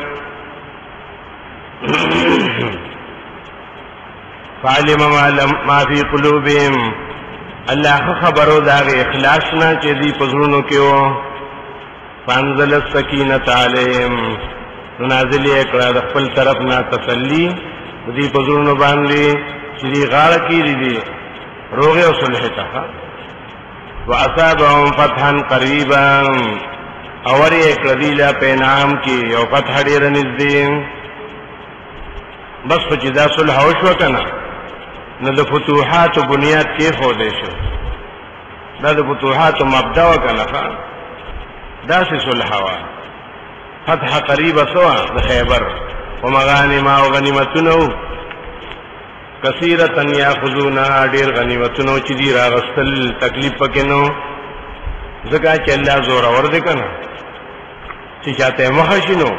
Speaker 1: فعلم ما فی قلوبهم الله خبرو د هغې اخلاص نه چې دوی په زړونو کې وو. فانزل السکینة علیهم نو نازل یې کړه د خپل طرف نه تسلي د دوی په زړونو باندې چې دوی غاړه کېدي دي روغې او صلح ته. واصابهم فتحا قریبا اور یې کړه دوی له په انعام کې یو فتح ډېره نږدې. بس خو چې دا صلح وشوه که نه نو د فتوحاتو بنیاد کېښودی شو. دا د فتوحاتو مبدا وه که نه داسې صلح وه. فتح قریبه څه وه د خیبر و مغانم او غنیمتونه کثیرتا یاخذونها ډېر غنیمتونه چې دي راغستل تکلیف پکې نو ځکه چې الله زورور دی که نه چې چاته یې مخه شي نو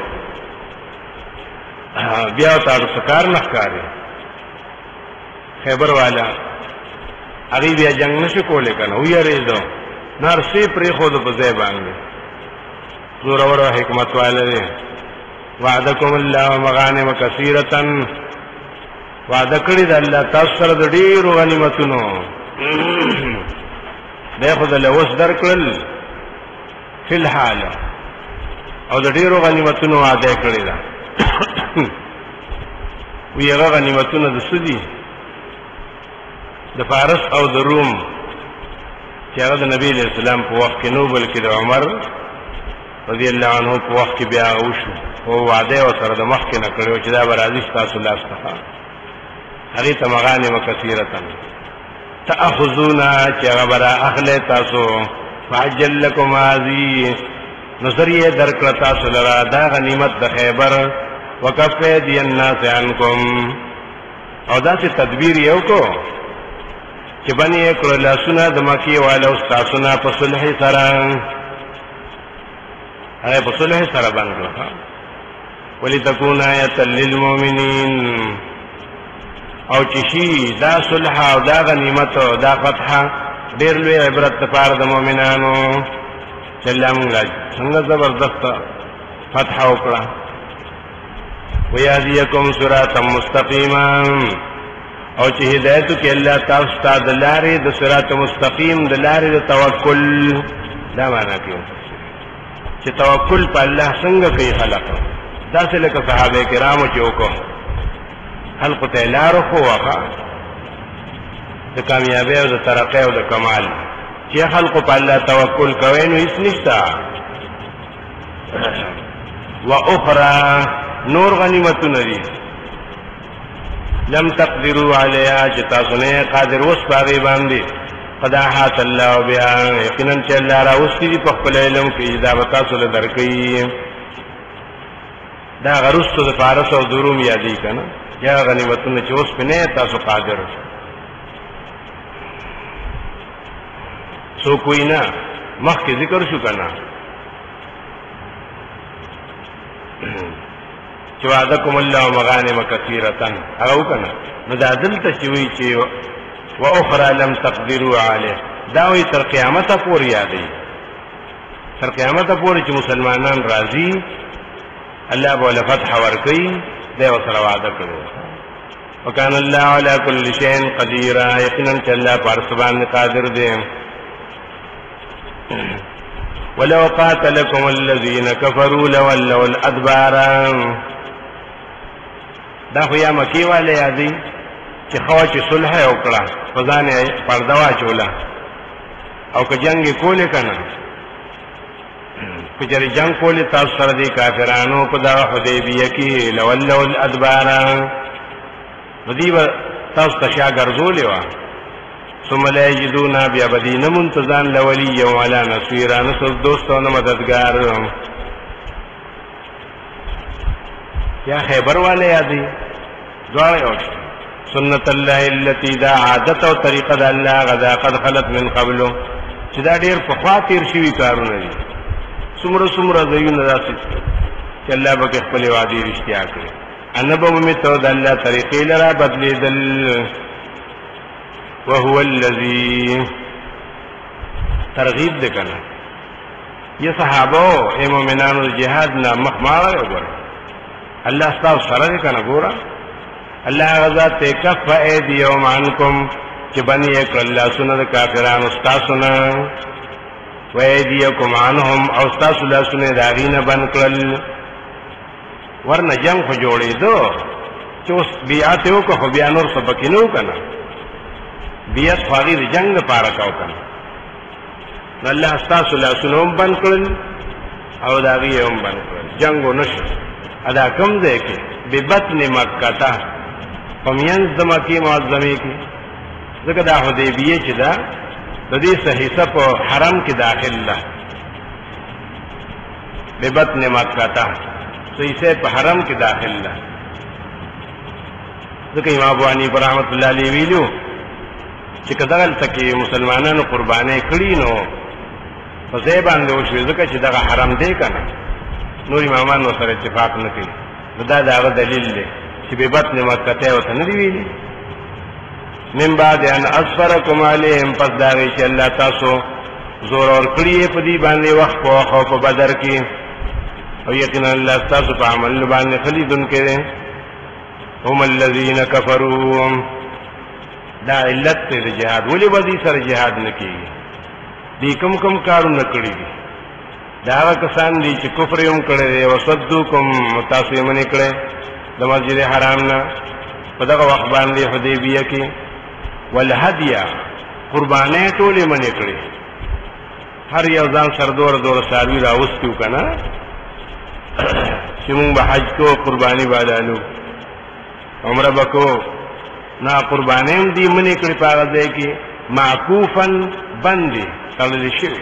Speaker 1: بیا ورته څه کار نه ښکاري. خیبر والا هغوی بیا جنګ نه شي کولی که نه ویرېدو نو هر څه یې پرېښودو په ځای باندې. زورور او حکمت والا دی. وعدکم الله مغانم کثیرتا وعده کړی د الله تاسو سره د ډېرو غنیمتونو. دی خو دله اوس درکړل فی الحال او د ډېرو غنیمتونو وعده یې کړې ده. وی هغه غنیمتونه د څه دي؟ د فارس او د روم چې هغه د نبی علیه السلام په وخت کې نو بلکې د عمر رضی الله عنه په وخت کې بیا هغه وشو او وعده یې ورسره د مخکې نه کړې وه چې دا به راځي ستاسو لاس ته. هغې ته مغانم کثیرتا تأخذونه چې هغه به را اخلی تاسو. فعجل لکم هذي نو زر یې درکړه تاسو لره دا غنیمت د خیبر. وکف ایدی الناس عنکم او داسې تدبیر یې وکړو چې بند یې کړو لاسونه د مکې والو ستاسو نه په صلح سره. هغه په صلح سره بند کړه. ولتكون آیة للمؤمنین او چې شي دا صلح او دا غنیمت او دا فتح ډېر لوی عبرت لپاره د مؤمنانو چې الله موږ څنګه زبردست فتح وکړه. ویهدیکم صراطا مستقیما او چې هدایت وکړي الله تاسو ته د لارې د صراط مستقیم د لارې د توکل. دا معنا کوي چې توکل په الله څنګه کوي خلق داسې لکه صحابه کرامو چې وکړو خلقو ته لار وښووه د کامیابۍ او د ترقۍ او د کمال. چې خلقو په الله توکل کوئ نو هېڅ نشته. و اخرى نور غنیمتونه دي لم تقدروا علیها چې تاسو نه قادر اوس په هغې باندې. قد احاط الله بها یقینا چې الله راوستي دي په خپل علم کې دا به تاسو له درکوي. دا هغه وروستو د فارس او د روم یادوي که نه یا غنیمتونه چې اوس پې نه تاسو قادر څوک وایي نه مخکې ذکر شو که نه چې وعدکم الله مغانم کثیرة هغه وکنه نو دا دلته چې وی چې واخرى لم تقدروا عليه دا وی تر قیامت پورې یادې تر قیامت پورې چې مسلمانان راضي الله به فتح ورکړي دا وسره وعده کړو وکانه الله علی کل شیء قدیر یقینا چې الله پر سبحان قادر دی ولو قاتلكم الذين كفروا لولوا الادبار دا خو یا مکی والے یادی چې خوا چې صلح وکړه فزان پرده واچولا او که جنگ کولې کنه که چېرې جنگ کولې تاسو سره دي کافرانو په دغه حدیبیه کې لولوا الادبار نو دی به تاسو ته شا ګرځولې وه ثم لا یجدون بیا بدین منتظان لولی ولا نصیرا نصر دوست او مددگار یا خیبر والے یادی دواړه او سنت الله التي دا عادت او طریقه د الله غدا قد خلت من قبل چې دا ډیر په خاطر شوی کارونه دي څومره زيونه داسې چې الله به خپل وعده رښتیا کړي انبو میته د الله طریقې لرا بدلیدل وهو الذي ترغیب دکنه یہ صحابو اے مومنانو جهاد نه مخمار وګور الله استاو سره کنه ګور الله غزا ته کف ایدیوم عنکم چې بنی یک الله سنت کافرانو استاسنا و ایدیکم عنهم او استاسو لا سنت داغینه بن کړل ورنه جنگ خو جوړې دو چې اوس بیعت یو کو بیا نور سبکینو کنه بیعت خواغی دی جنگ پارا کاو کنه اللہ استاسو لاسونو بند کرل او داغی هم بند کرل جنگو نشو ادا کم دے که بی بطن مکہ تا پمینز دا مکی معظمی کی ذکر دا حدیبیه چی دا دی صحیصہ پا حرم کی داخل دا بی بطن مکہ تا صحیصہ پا حرم کی داخل دا ذکر امام ابو حنیفہ رحمت اللہ علیہ ویلو چې کداغل تکي مسلمانانو قرباني کړی نو په ځای باندې وشو ځکه چې دغه حرم دی کنه نور امامان سره اتفاق نه کوي دا دغه دلیل دی چې به بطن مکه ته وته نه دی ویلي من بعد ان اصفرکم علیهم پس داوی چې الله تاسو زور اور کړی په دې باندې وخت په خو په بدر کې او یقینا الله تاسو په عمل باندې خلیدون کړي هم الذين كفروا دا علت ته جهاد ولې بدی سره جهاد نکېږي دې کم کارونه کړی دي دا کسان دي چې کفر یې هم کړی دی او صدوکم تاسو یې منې کړی د مسجد حرام نه په دغه وخت باندې حدیبیه کې والهدیه قربانې ټولې منې کړې هر یو ځان سره دور ساروي راوستیو کنه چې مونږ به حج کو قرباني بادالو عمره بکو نا قربانیم دی منی کړي پاغه ځای کې معکوفن بندي تړل شي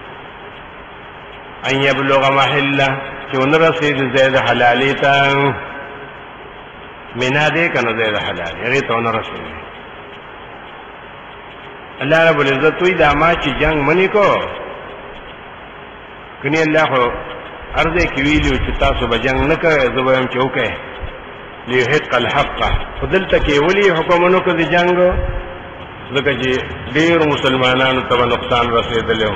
Speaker 1: ان یبلغ محله چې ونرسید زید حلالي ته مینا دې کنه زید حلالي هغه ته ونرسید الله رب العزت وی دا ما چې جنگ منی کو کني الله خو ارزه کې ویلو چې تاسو به جنگ نه کوئ زبم چوکه لیحق الحق فدلته کې ولی حکمونو کو دي جنگ لکه چې ډیر مسلمانانو ته نقصان رسیدلو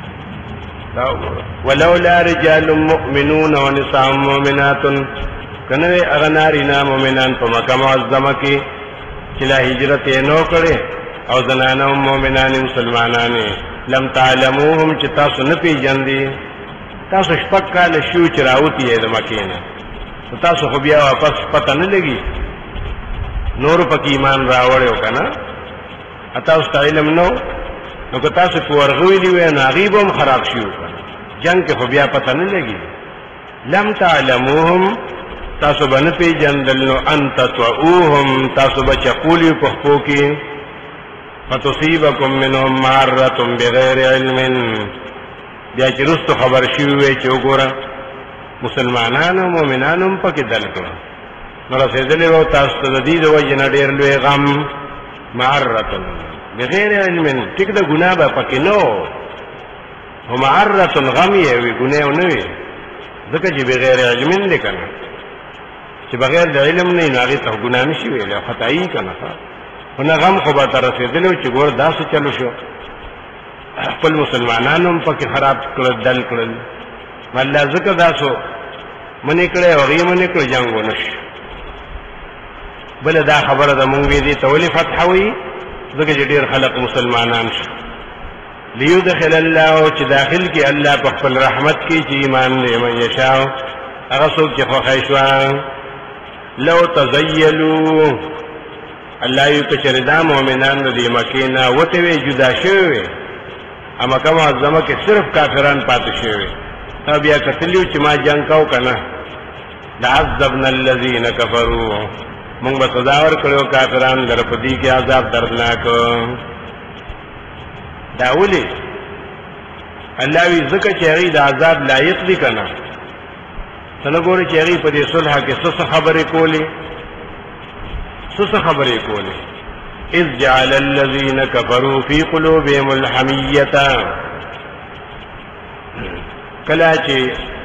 Speaker 1: ولولا رجال مؤمنون ونساء مؤمنات کنه اغنارینا مؤمنان په مکه معظمه کې چې لا هجرت نو کړي او زنانه مؤمنان مسلمانانه لم تعلموهم چې تاسو نه پیژندې تاسو شپږ کال شو چې راوتی د مکې نه تاسو خو بیا واپس پته نه لګي نور پکې ایمان راوړیو کنه اته اوس علم نو که تاسو په ورغوي وي نه غیبم خراب شي جنگ کې خو بیا پته نه لګي لم تعلموهم تاسو باندې پیجندل نو انت توهم تاسو بچ قولی په خو کې فتصيبكم منهم معرة بغیر علم بیا چې رستو خبر شي وي چې وګوره مسلمانانو مؤمنانو په کې دل کړو نو رسېدلې وو تاسو ته د دې د وجه نه ډېر لوی غم معرة بغیر علم ټیک د ګناه به پکې نو هم معرة غم یې وي ګناه نه وي ځکه چې بغیر علم دې کنه چې بغیر د علم نه نه هغه ته ګناه نشي ویل خدای کنه ونه غم خو به تر رسیدلو چې ګور داسې چلو شو خپل مسلمانانو هم پکې خراب کړل دل کړل الله ذکر داسو منې کړه او غي منې کړه جنگ ونشي بل دا خبره د مونږ دې تولی فتح وي ځکه چې ډیر خلق مسلمانان شي ليدخل الله چې داخل کې الله په خپل رحمت کې چې ایمان دې من یشاء هغه څوک چې خو خیشوا لو تزیلوا الله یو کچره دا مؤمنان د مکې نه وته وی جدا شوی اما کوم ازمه کې صرف کافران پاتې شوی تا بیا کتلیو چې ما جنگ کاو کنه لعذبنا الذين كفروا مونږ به سزا ورکړو کافرانو در په دې کې عذاب دردناک دا ولي الله وی ځکه چې هغه د عذاب لایق دي کنه څنګه ګوري چې هغه په دې صلح کې څه خبرې کولې څه خبرې کولې اذ جعل الذين كفروا في قلوبهم الحمية کله چې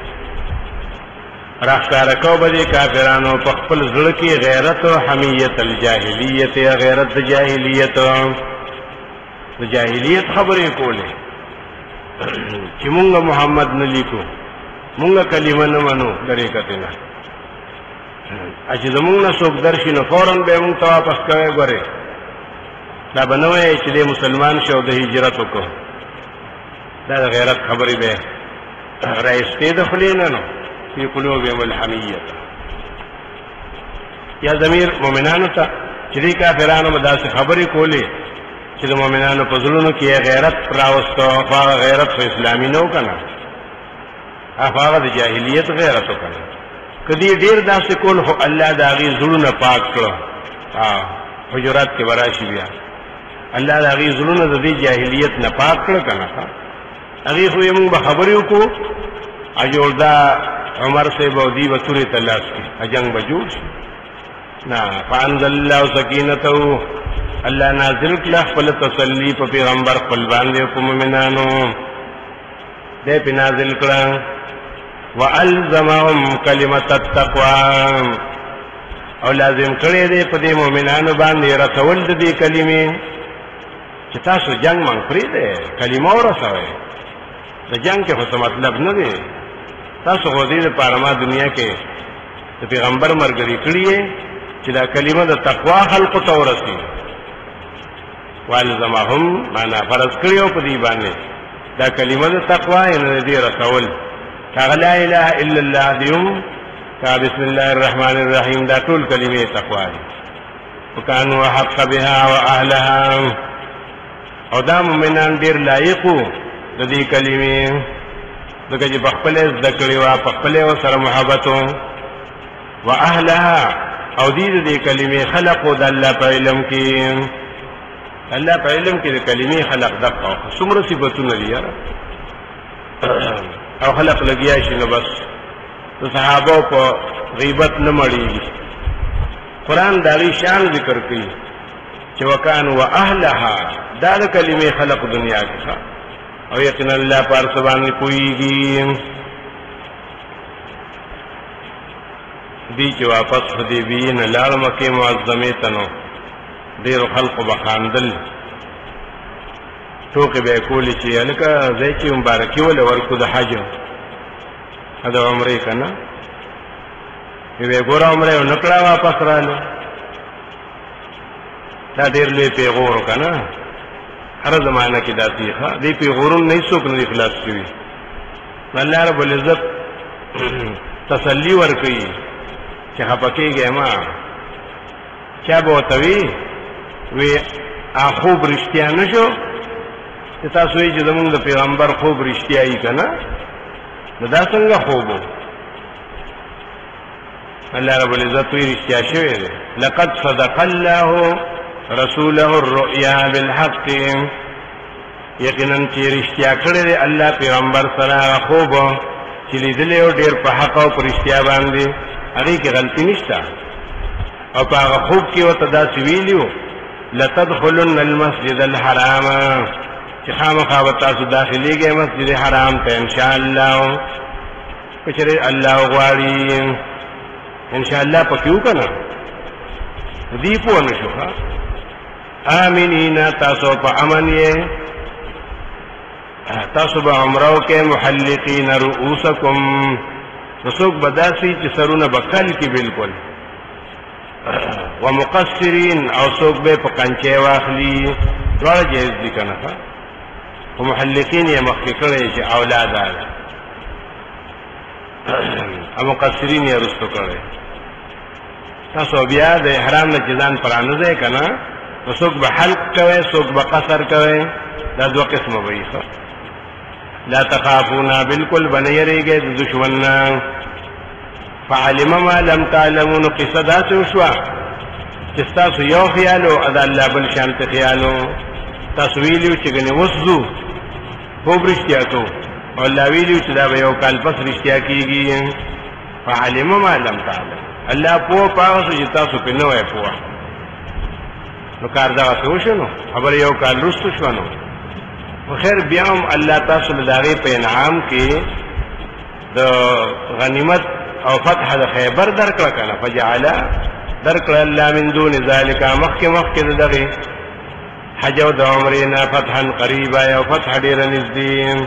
Speaker 1: راخاره کو به کافرانو په خپل زړه کې غیرت او حمیت الجاهلیت غیرت جاهلیت د جاهلیت خبرې کولې چې مونږ محمد نه لیکو مونږ کلمه نه منو درې کتنه اجه زمونږ نه څوک درشي نو فورا به مونږ ته واپس کوي غره دا بنوي چې مسلمان شو د هجرت وکړو دا غیرت خبرې به راځي د خلینا نو في قلوبهم الحمية یا ضمیر مؤمنانو ته چې دې کافرانو مداسه خبرې کولې چې د مؤمنانو په زړونو کې غیرت راوستو هغه غیرت په اسلامي نو کنه هغه د جاهلیت غیرت وکړه کدی ډیر داسې کول خو الله دا غي زړونه پاک کړو حجرات کې وراشي بیا الله دا غي زړونه د دې جاهلیت نه پاک کړ کنه هغه خو یې موږ خبرې وکړو اجول دا عمر سے بودی وسوره تلاش کی اجنگ بجوړ نا فانزل الله سکینته الله نازل کړه خپل تسلی په پیغمبر خپل باندې په مؤمنانو دې په نازل کړه والزمهم کلمه التقوا او لازم کړی دې په دې مؤمنانو باندې رسول دې کلمې چې تاسو جنگ مونږ پرې دې کلمه ورسوي د جنگ کې څه مطلب نه دی تاسو غو دې په پرما دنیا کې د پیغمبر مرګري کړی چې دا کلمه د تقوا خلق ته ورسي والزمهم معنا فرض کړیو په دې باندې دا کلمه د تقوا یې دې رسول لا اله الا الله دیوم بسم الله الرحمن الرحیم دا ټول کلمې تقوا دي وکانو حق بها واهلها او دا مومنان ډیر لایقو د دې کلمې دغه چې خپل ذکر او خپل سره محبت او اهلها او دې کلمې خلقو د الله په علم کې الله په علم کې د کلمې خلق دغه څومره صفاتونه دي او خلق لګیا شي نو بس د صحابه په غیبت نه مړیږي قران دا لري شان ذکر کوي چې وکانو واهلها دا د کلمې خلق دنیا کې او یقینا الله پر سبحانه کويږي دي چې واپس دې وین لال مکه معظمه تنو ډیر خلق بخاندل ټوکې به کولې چې الکه زې چې مبارکي ول ورکو د حج دا عمره کنه وی ګور عمره نکړه واپس رااله دا ډیر لوی پیغور کنه هر زمانہ کې داسې ښه دې پیغورون نه څوک نه اخلاص کوي الله رب العزت تسلی ورکړي چې هپکیږي ما چا بوتوي وی خوب رښتیا نشو چې تاسو یې چې زمونږ د پیغمبر خوب رښتیا یې کنه نو دا څنګه خوب الله رب العزت وی رښتیا شوی دی لقد صدق الله رسوله الرؤيا بالحق یقینا چې رښتیا کړی دی الله پیغمبر سره خوب چې لیدلې او ډیر په حق او پر رښتیا باندې هغه کې غلطی نشته او په هغه خوب کې وته دا ویلیو لتدخلن المسجد الحرام چې خامخا به تاسو داخليږئ مسجد حرام ته ان شاء الله کچره الله غواړي ان شاء الله پکیو کنه دی په نشو آمینین تاسو په امن یې تاسو به عمره کې محلقین رؤوسکم رسوک بداسی چې سرونه بکل کی بالکل ومقصرین او سوک به په کنچه واخلی ټول جایز دي کنه او محلقین یې مخکې کړی چې اولاد آله او مقصرین یې رستو کړی تاسو بیا د احرام نه ځان پرانه ځای کنه سوک به حلق کوي سوک به قصر کوي دا دوه قسمه وي لا تخافونا بالکل بنیریږي د دشمن فعلم ما لم تعلمون قصه داسې وشوه چې تاسو یو خیال او د الله بل شانت خیالو تاسو ویلو چې ګنې وسو خوب رښتیا کو او الله ویلو چې دا به یو کال پس رښتیا کیږي فعلم ما لم تعلم الله په پاوسو چې تاسو په نو یې پوه نو کار دا وشو خبر یو کال رستو شو نو خیر بیا هم الله تاسو له داغه په انعام کې د غنیمت او فتح د خیبر درکړه کنه فجعل درکړه الله من دون ذالک مخک دغه حج او د عمرنا فتحا قریبا یا فتح ډیر نږدې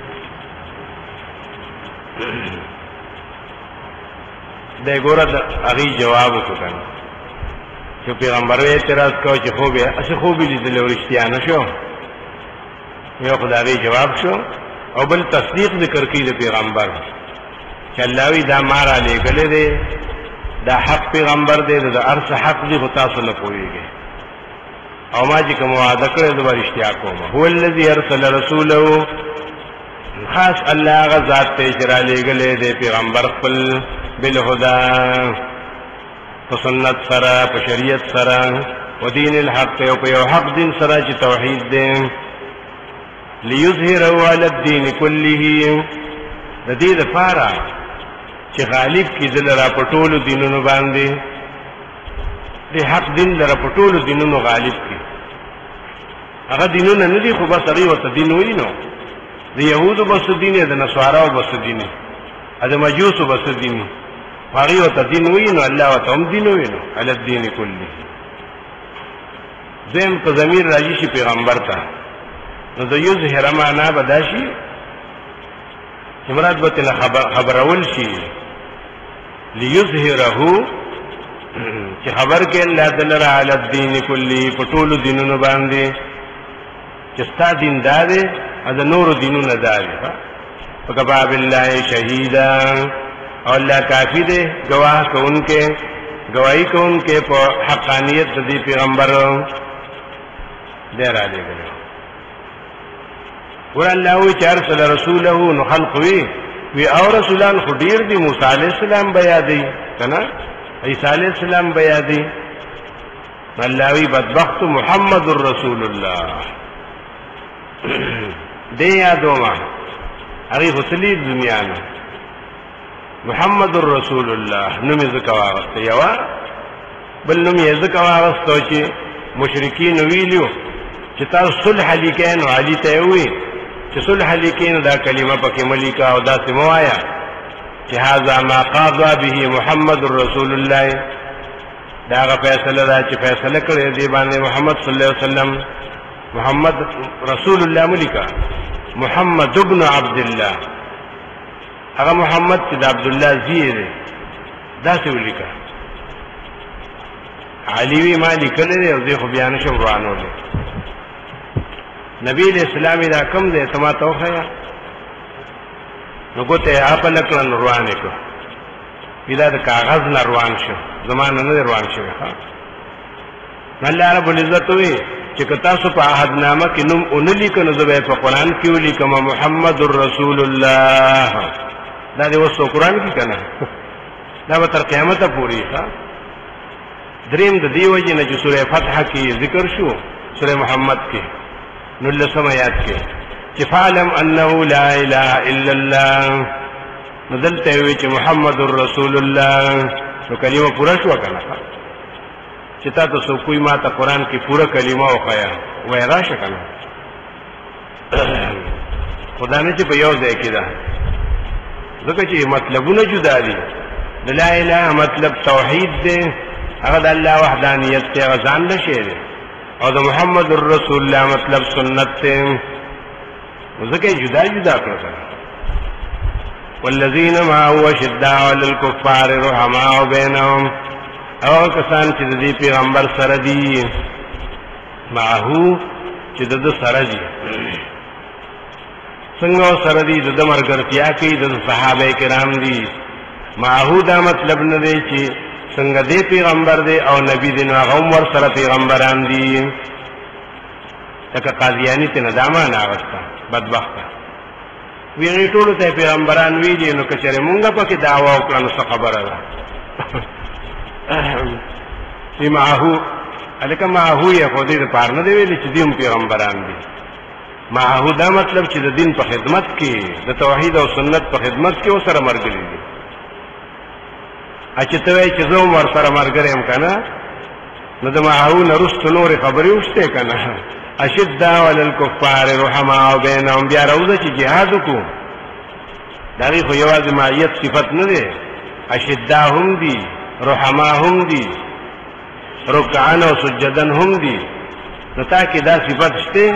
Speaker 1: د ګوره د هغه جواب وکړه چې پیغمبر یې اعتراض کوي چې خو به لیدل ورشتیا نشو یو خدای جواب شو او بل تصدیق ذکر کړي د پیغمبر چې الله وی دا مارا لګلې دي دا حق پیغمبر دی د ارث حق دی خو تاسو نه پوهیږئ او ما چې کوم وعده کړی د ورشتیا کوم هو الذی ارسل رسوله خاص الله غ ذات ته اجرا لګلې دی پیغمبر خپل بالهدى په سنت سره په شریعت سره او دین الحق او په یو حق دین سره چې توحید دی ليظهره على الدين كله د دې لپاره چې غالب کیدل را پټولو دینونو باندې د حق دین لره پټولو دینونو غالب کی هغه دینونه نه دي خو بس هغه ورته دین وای نو د يهودو بس دین د نصاراو بس دین د مجوسو بس دین هغه ورته دین وای نو الله ورته هم دین وای نو على الدين كله زم په ضمیر راځي شي پیغمبر ته نو د یظهر معنا بداشي چې مراد به تل خبرول شي ليظهره چې خبر کې الله تعالی علی الدین کلی پټول دینونو باندې چې ستا دین دار او د نور دینونو دار فکفا بالله شهیدا او الله کافی دی گواه کوونکې گواہی کوونکې په حقانیت د پیغمبر دیر علی ګلو ور الله وی چې ارسل رسوله نو خلق وی او رسولان خو ډیر دي موسی علی السلام بیا دی کنه عیسی علی السلام بیا دی الله وی بدبخت محمد رسول الله دی یادوما هغه فصلی دنیا نه محمد رسول الله نوم ذکر واغسته یوا بل نوم ذکر واغسته چې مشرکین ویلو چې تاسو صلح لیکین او علی ته وی چې صلح لیکین دا کلمه پکې ملیکا او دا سموایا چې هاذا ما قضى به محمد رسول الله دا فیصله دا چې فیصله کړی دی باندې محمد صلی الله علیه وسلم محمد رسول الله ملیکا محمد ابن عبد الله هغه محمد چې د عبد الله زیره دا څه ولیکا علی وی مالک لري او زه خو بیان شم روانول نبی اسلام دا کم دې سما توخیا نو ګوته خپل کړه روانه کو پیدا د کاغذ نه روان شو زمانه نه روان شو ها الله رب العزت وی چې تاسو په عهد نامه کې نوم اونلی کنه زبې په قران کې ولیکم محمد رسول الله دا د وسو قران کې کنه دا به تر قیامت پورې ښا دریم د دیو جن چې سوره فتح کې ذکر شو سوره محمد کې نو لسم آیات کې چې فعلم انه لا اله الا الله نزلته وی چې محمد رسول الله نو کلمه پورا شو کنه چې تاسو کوئی ما ته قران کې پورا کلمه وخایا وای راشه کنه خدای نه چې په یو ځای کې ده ځکه چې مطلبونه جدا دي لا اله مطلب توحید دی، هغه د الله وحدانیت ته غزان نشي دی، او د محمد رسول الله مطلب سنت ته ځکه جدا جدا کړل. والذین معه اشداء علی الکفار رحماء بینهم، او کسان چې د دې پیغمبر سره دي، معه چې د سره دي، څنګه سره دي د مرګرتیا کوي، د صحابه کرام دي. معه دا مطلب نه دی چې څنګه دې پیغمبر دی او نبی دی نو هغه ور سره پیغمبران دي. لکه قاضیانی ته ندامه ناغسته بدبخته ویغی ټولو ته پیغمبران ویلي، نو کچره مونږه پکې دعوا وکړه نو څه خبره ده. چې معه الکه معه یې خو دې دپاره نه دی ویلي چې دې هم پیغمبران دي. معه دا مطلب چې د دین په خدمت کې، د توحید او سنت په خدمت کې ورسره ملګري دي. چې ته وایې چې زه هم ورسره ملګری یم که نه، نو د معه نه وروسته نورې خبرې وشتې که نه. اشداء علی الکفار رحماء بینهم، بیا راوځه چې جهاد وکړو، د هغې خو یوازې معیت صفت نه دی، اشداء هم دي، رحماء هم دي، رکعن او سجدن هم دي. نو تا کې دا صفت شته،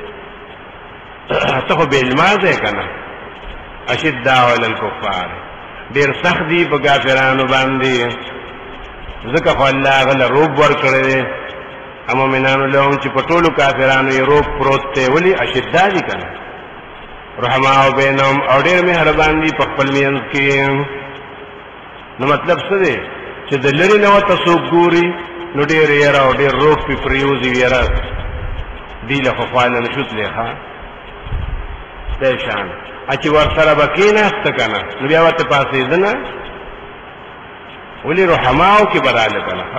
Speaker 1: ته خو بېلمازه یې که نه. اشداء علی الکفار ډېر سخت دي په کافرانو باندې، ځکه خو الله هغه له روب ورکړی دی. مومنانو له هم چې په ټولو کافرانو یې روب پروت دی، ولې اشداء دي که نه. رحماء بینهم، او ډېر مهربان دي په خپل منځ کې. نو مطلب څه دی چې د لرې نه ورته څوک ګوري نو ډېر یره او ډېر روب پې پرېوځي، یره دي له خو خوا نه نشو تللی ښه دی شان. چې ورسره به کېناسته که نه نو بیا ورته پاڅېده نه، ولې رحماو کې به راله که نه.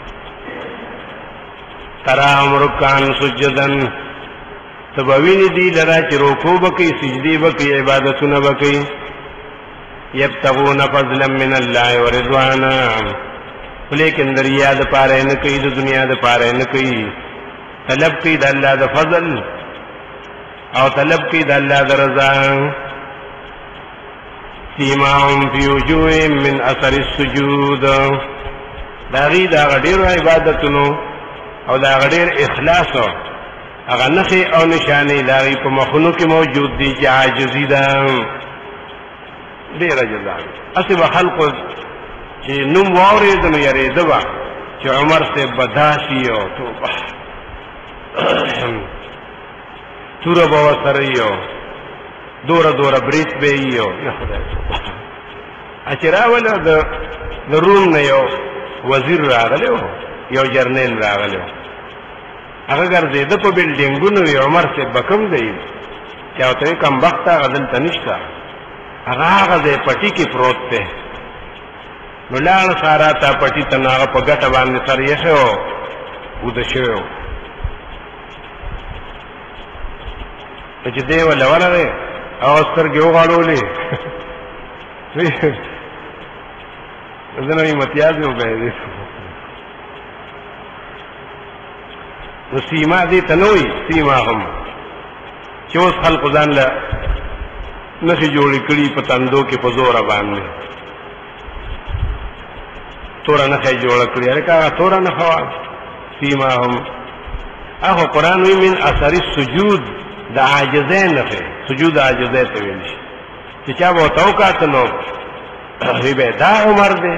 Speaker 1: تراهم رکعن سجدن، ته به وینې دي لره چې رکوع به کوي، سجدې به کوي، عبادتونه به کوي. یبتغون فضلا من الله ورضوانا، لیکن د ریا دپاره یې نه کوي، د دنیا دپاره یې نه کوي. طلب کوي د الله د فضل او طلب کوي د الله د رضا. سیماهم فی وجوههم من اثر السجود، د هغې د هغه ډېرو عبادتونو او د هغه ډېر اخلاص هغه نښې او نشانې د هغې په مخونو کې موجود دي چې عاجزي ده، ډېره جزا. هسې به خلقو چې نوم واورېده نو یارېده به چې عمر صاحب به داسې او توبه توره به ورسره وي او دوره دوره برېت به یې وي او یا خدای توبه. چې راوله د روم نه یو وزیر راغلی و، یو جرنیل راغلی و، هغه ګرځېده په بلډینګونو وي. عمر صاحب به کوم دی چې ورته وایي کمبخته هغه دلته نشته، هغه ځای پټي کې پروت دی. نو لاړه سارا ته پټي ته، نو هغه په ګټه باندې سر ایښی و، اوده شوی و. نو چې دی ولې ورغی هغه سترګې وغړولې، زه نو متیازې وبهېدې. نو سیما دې ته نه وایي، سیما هم چې اوس خلقو ځان له نښې جوړې کړي په تندو کې په زوره باندې، توره نښه یې جوړه کړې. هلکه هغه توره نښه وه سیما هم. هغه قرآن وایي من اثر السجود، د عاجزۍ نښې، سجود عاجزۍ ته ویل شي. چې چا به ورته وکاته نو وی به دا عمر دی،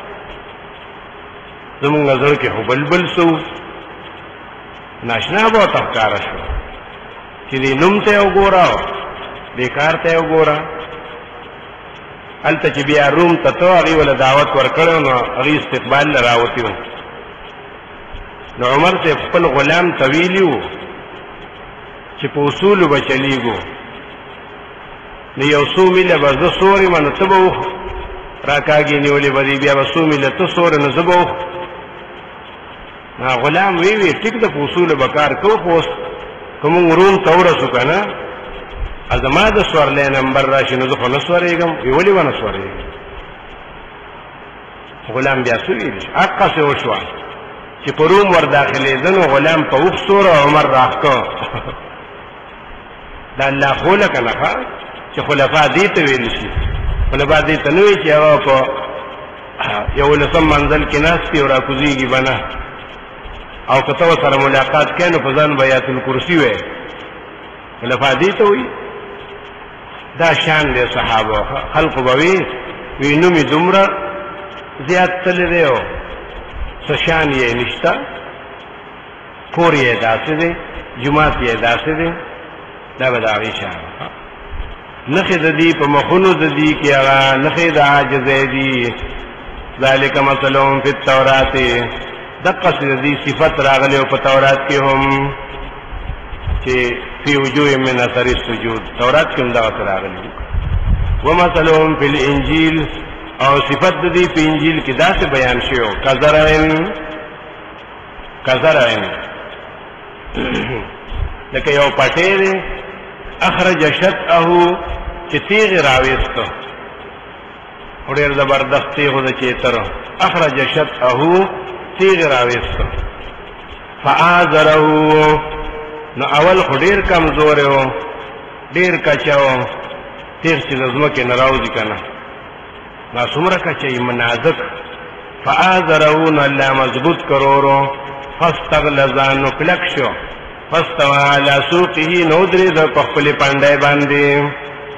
Speaker 1: زمونږ زړه کې خو بلبل سو ناشنا به ورته ښکاره شو چې دې نوم ته یې وګوره، دې کار ته یې وګوره. هلته چې بیا روم ته ته هغې وله دعوت ورکړی نو هغې استقبال له راوتي وو. نو عمر صاحب خپل غلام ته ویلي وو چې په اصولو به چلیږو، نو یو څو میله به زه سور یم نو ته به وخ راکاږې نیولې به دې، بیا به څو میله ته سور نو زه به وخ. غلام وی ټیک ده په اصولو به کار کوو، خو اوس که مونږ روم ته ورسو که نه زما د سورلی نمبر راشي نو زه خو نه سورېږم. وی ولې به نه سورېږم؟ غلام بیا څه ویلي حقسې وشوه چې په روم ور داخلېده نو غلام په اوښ سوره عمر راښکه. دا الله خوله که نه ښه چې خلفا دې ته ویل شي، خلفا دې ته نه وایي چې هغه په یو لسم منزل کې ناستي او راکوزیږي بنا او که ته سره ملاقات کړې نو په ځان به آیت الکرسي وې لفادي ته وي دا شان دی صحابه خلق به وي نو می دومره زیات تللی دی او څه شان یې نشته کور یې داسې دی جماعت یې داسې دی دا به د هغې شان نخې د دې په مخونو د دې کې هغه نخې د عاجزۍ دي ذلک مثلهم فی التورات دقه د دې صفت راغلی او په تورات کې هم چې فی وجوه من اثر السجود تورات کې هم دغه راغلی ومثلهم فی الانجیل او صفت د دې په انجیل کې داسې بیان شوی کزرعن لکه یو پټی دی اخرج شطأه چې تیغ راویسته ډېر زبردست تیغ د چیتر اخرج شطأه تیغ راویسته فآزره نو اول خو ډېر کمزور و ډېر کچه و تیغ چې د ځمکې نه راوځي که نه دا څومره کچه منازک فآزره نو الله مضبوط کرورو فاستغلظ نو کلک شو فاستوى على سوقه نو درې د خپل پانډای باندې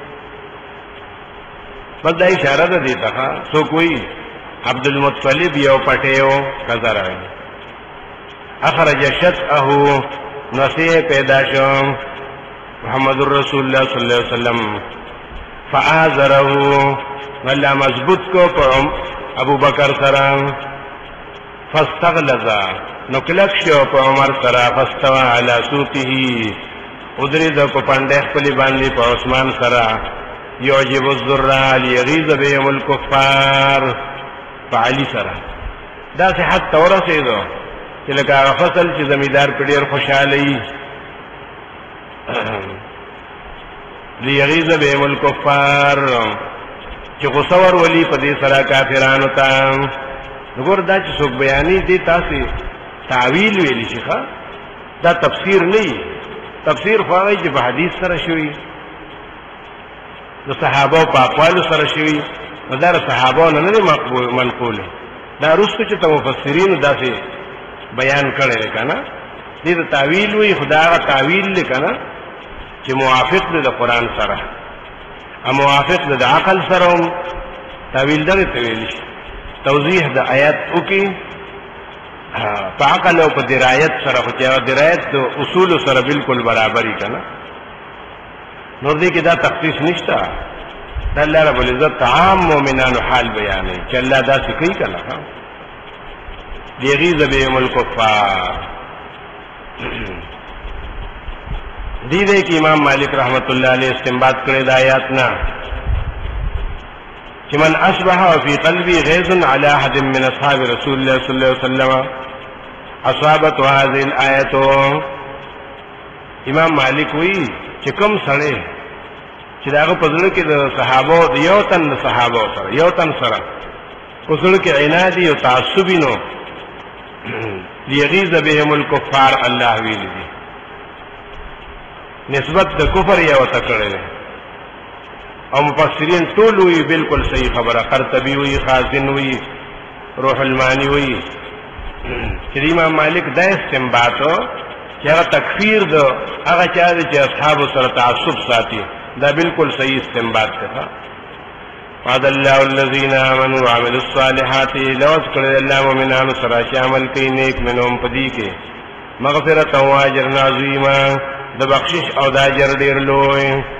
Speaker 1: بس دا اشاره ده دې ته څوک وایي عبدالمطلب یو پټیو کزرعن اخرج شطأه نصیح پیدا شو محمد رسول الله صلی الله علیه وسلم فآزره والله مضبوط کو په ابو بکر سره فاستغلظ نو کلک شو په عمر سره فاستوى على سوقه ادرید په پانډه خپل باندې په عثمان سره يعجب الذرال يغيظ بهم الكفار فعلي سره دا صحت تورسېدو چې لکه هغه فصل چې زمیدار په ډېر خوشحالي ليغيظ بهم الكفار چې غصه ورولي په دې سره کافرانو ته وګور دا چې څوک بیانې دي تاسو تعویل ویلی شي دا تفسیر نه تفسیر خو هغه چې په حدیث سره شوی د صحابه په اقوال سره شوی دا صحابه نه نه منقول دا رسو چې ته مفسرین داسې بیان کړي کنه دې د تعویل وی خدای تعویل لیکنه چې موافق دی د قران سره او موافق دی د عقل سره تعویل درته ویل شي توضیح د آیات وکي په عقل او په درایت سره خو چې درایت د اصول سره بالکل برابرۍ کنه نور دې کې دا تخصیص نشته دا الله رب العزت عام مؤمنانو حال بیانې چې الله دا څه کوي کنه یغیظ بهم الکفار دې کې امام مالک رحمت الله علیه استنباط کړی د آیات نه چې من اصبح وفي قلبي غيظ على احد من اصحاب رسول الله صلى الله عليه وسلم اصابت هذه الايه امام مالک وی چې کوم سړی چې داغه په ځل کې د صحابه یو تن صحابه سره یو تن سره په ځل کې عنادي او تعصبي نو ليغيظ بهم الكفار الله ویل دي نسبت د کفر یو ته کړی او مفسرین ټول وی بالکل صحیح خبره قرطبي وی خازن وی روح المانی وی چې امام مالک دا استنباط چې هغه تکفیر د هغه چا چې اصحاب سره تعصب ساتي دا بالکل صحیح استنباط ده وعد الله الذين امنوا وعملوا الصالحات لوذ کړه الله مؤمنانو سره چې عمل کوي نیک منهم پدې کې مغفرت او اجر عظیم د بخشش او د اجر ډیر لوی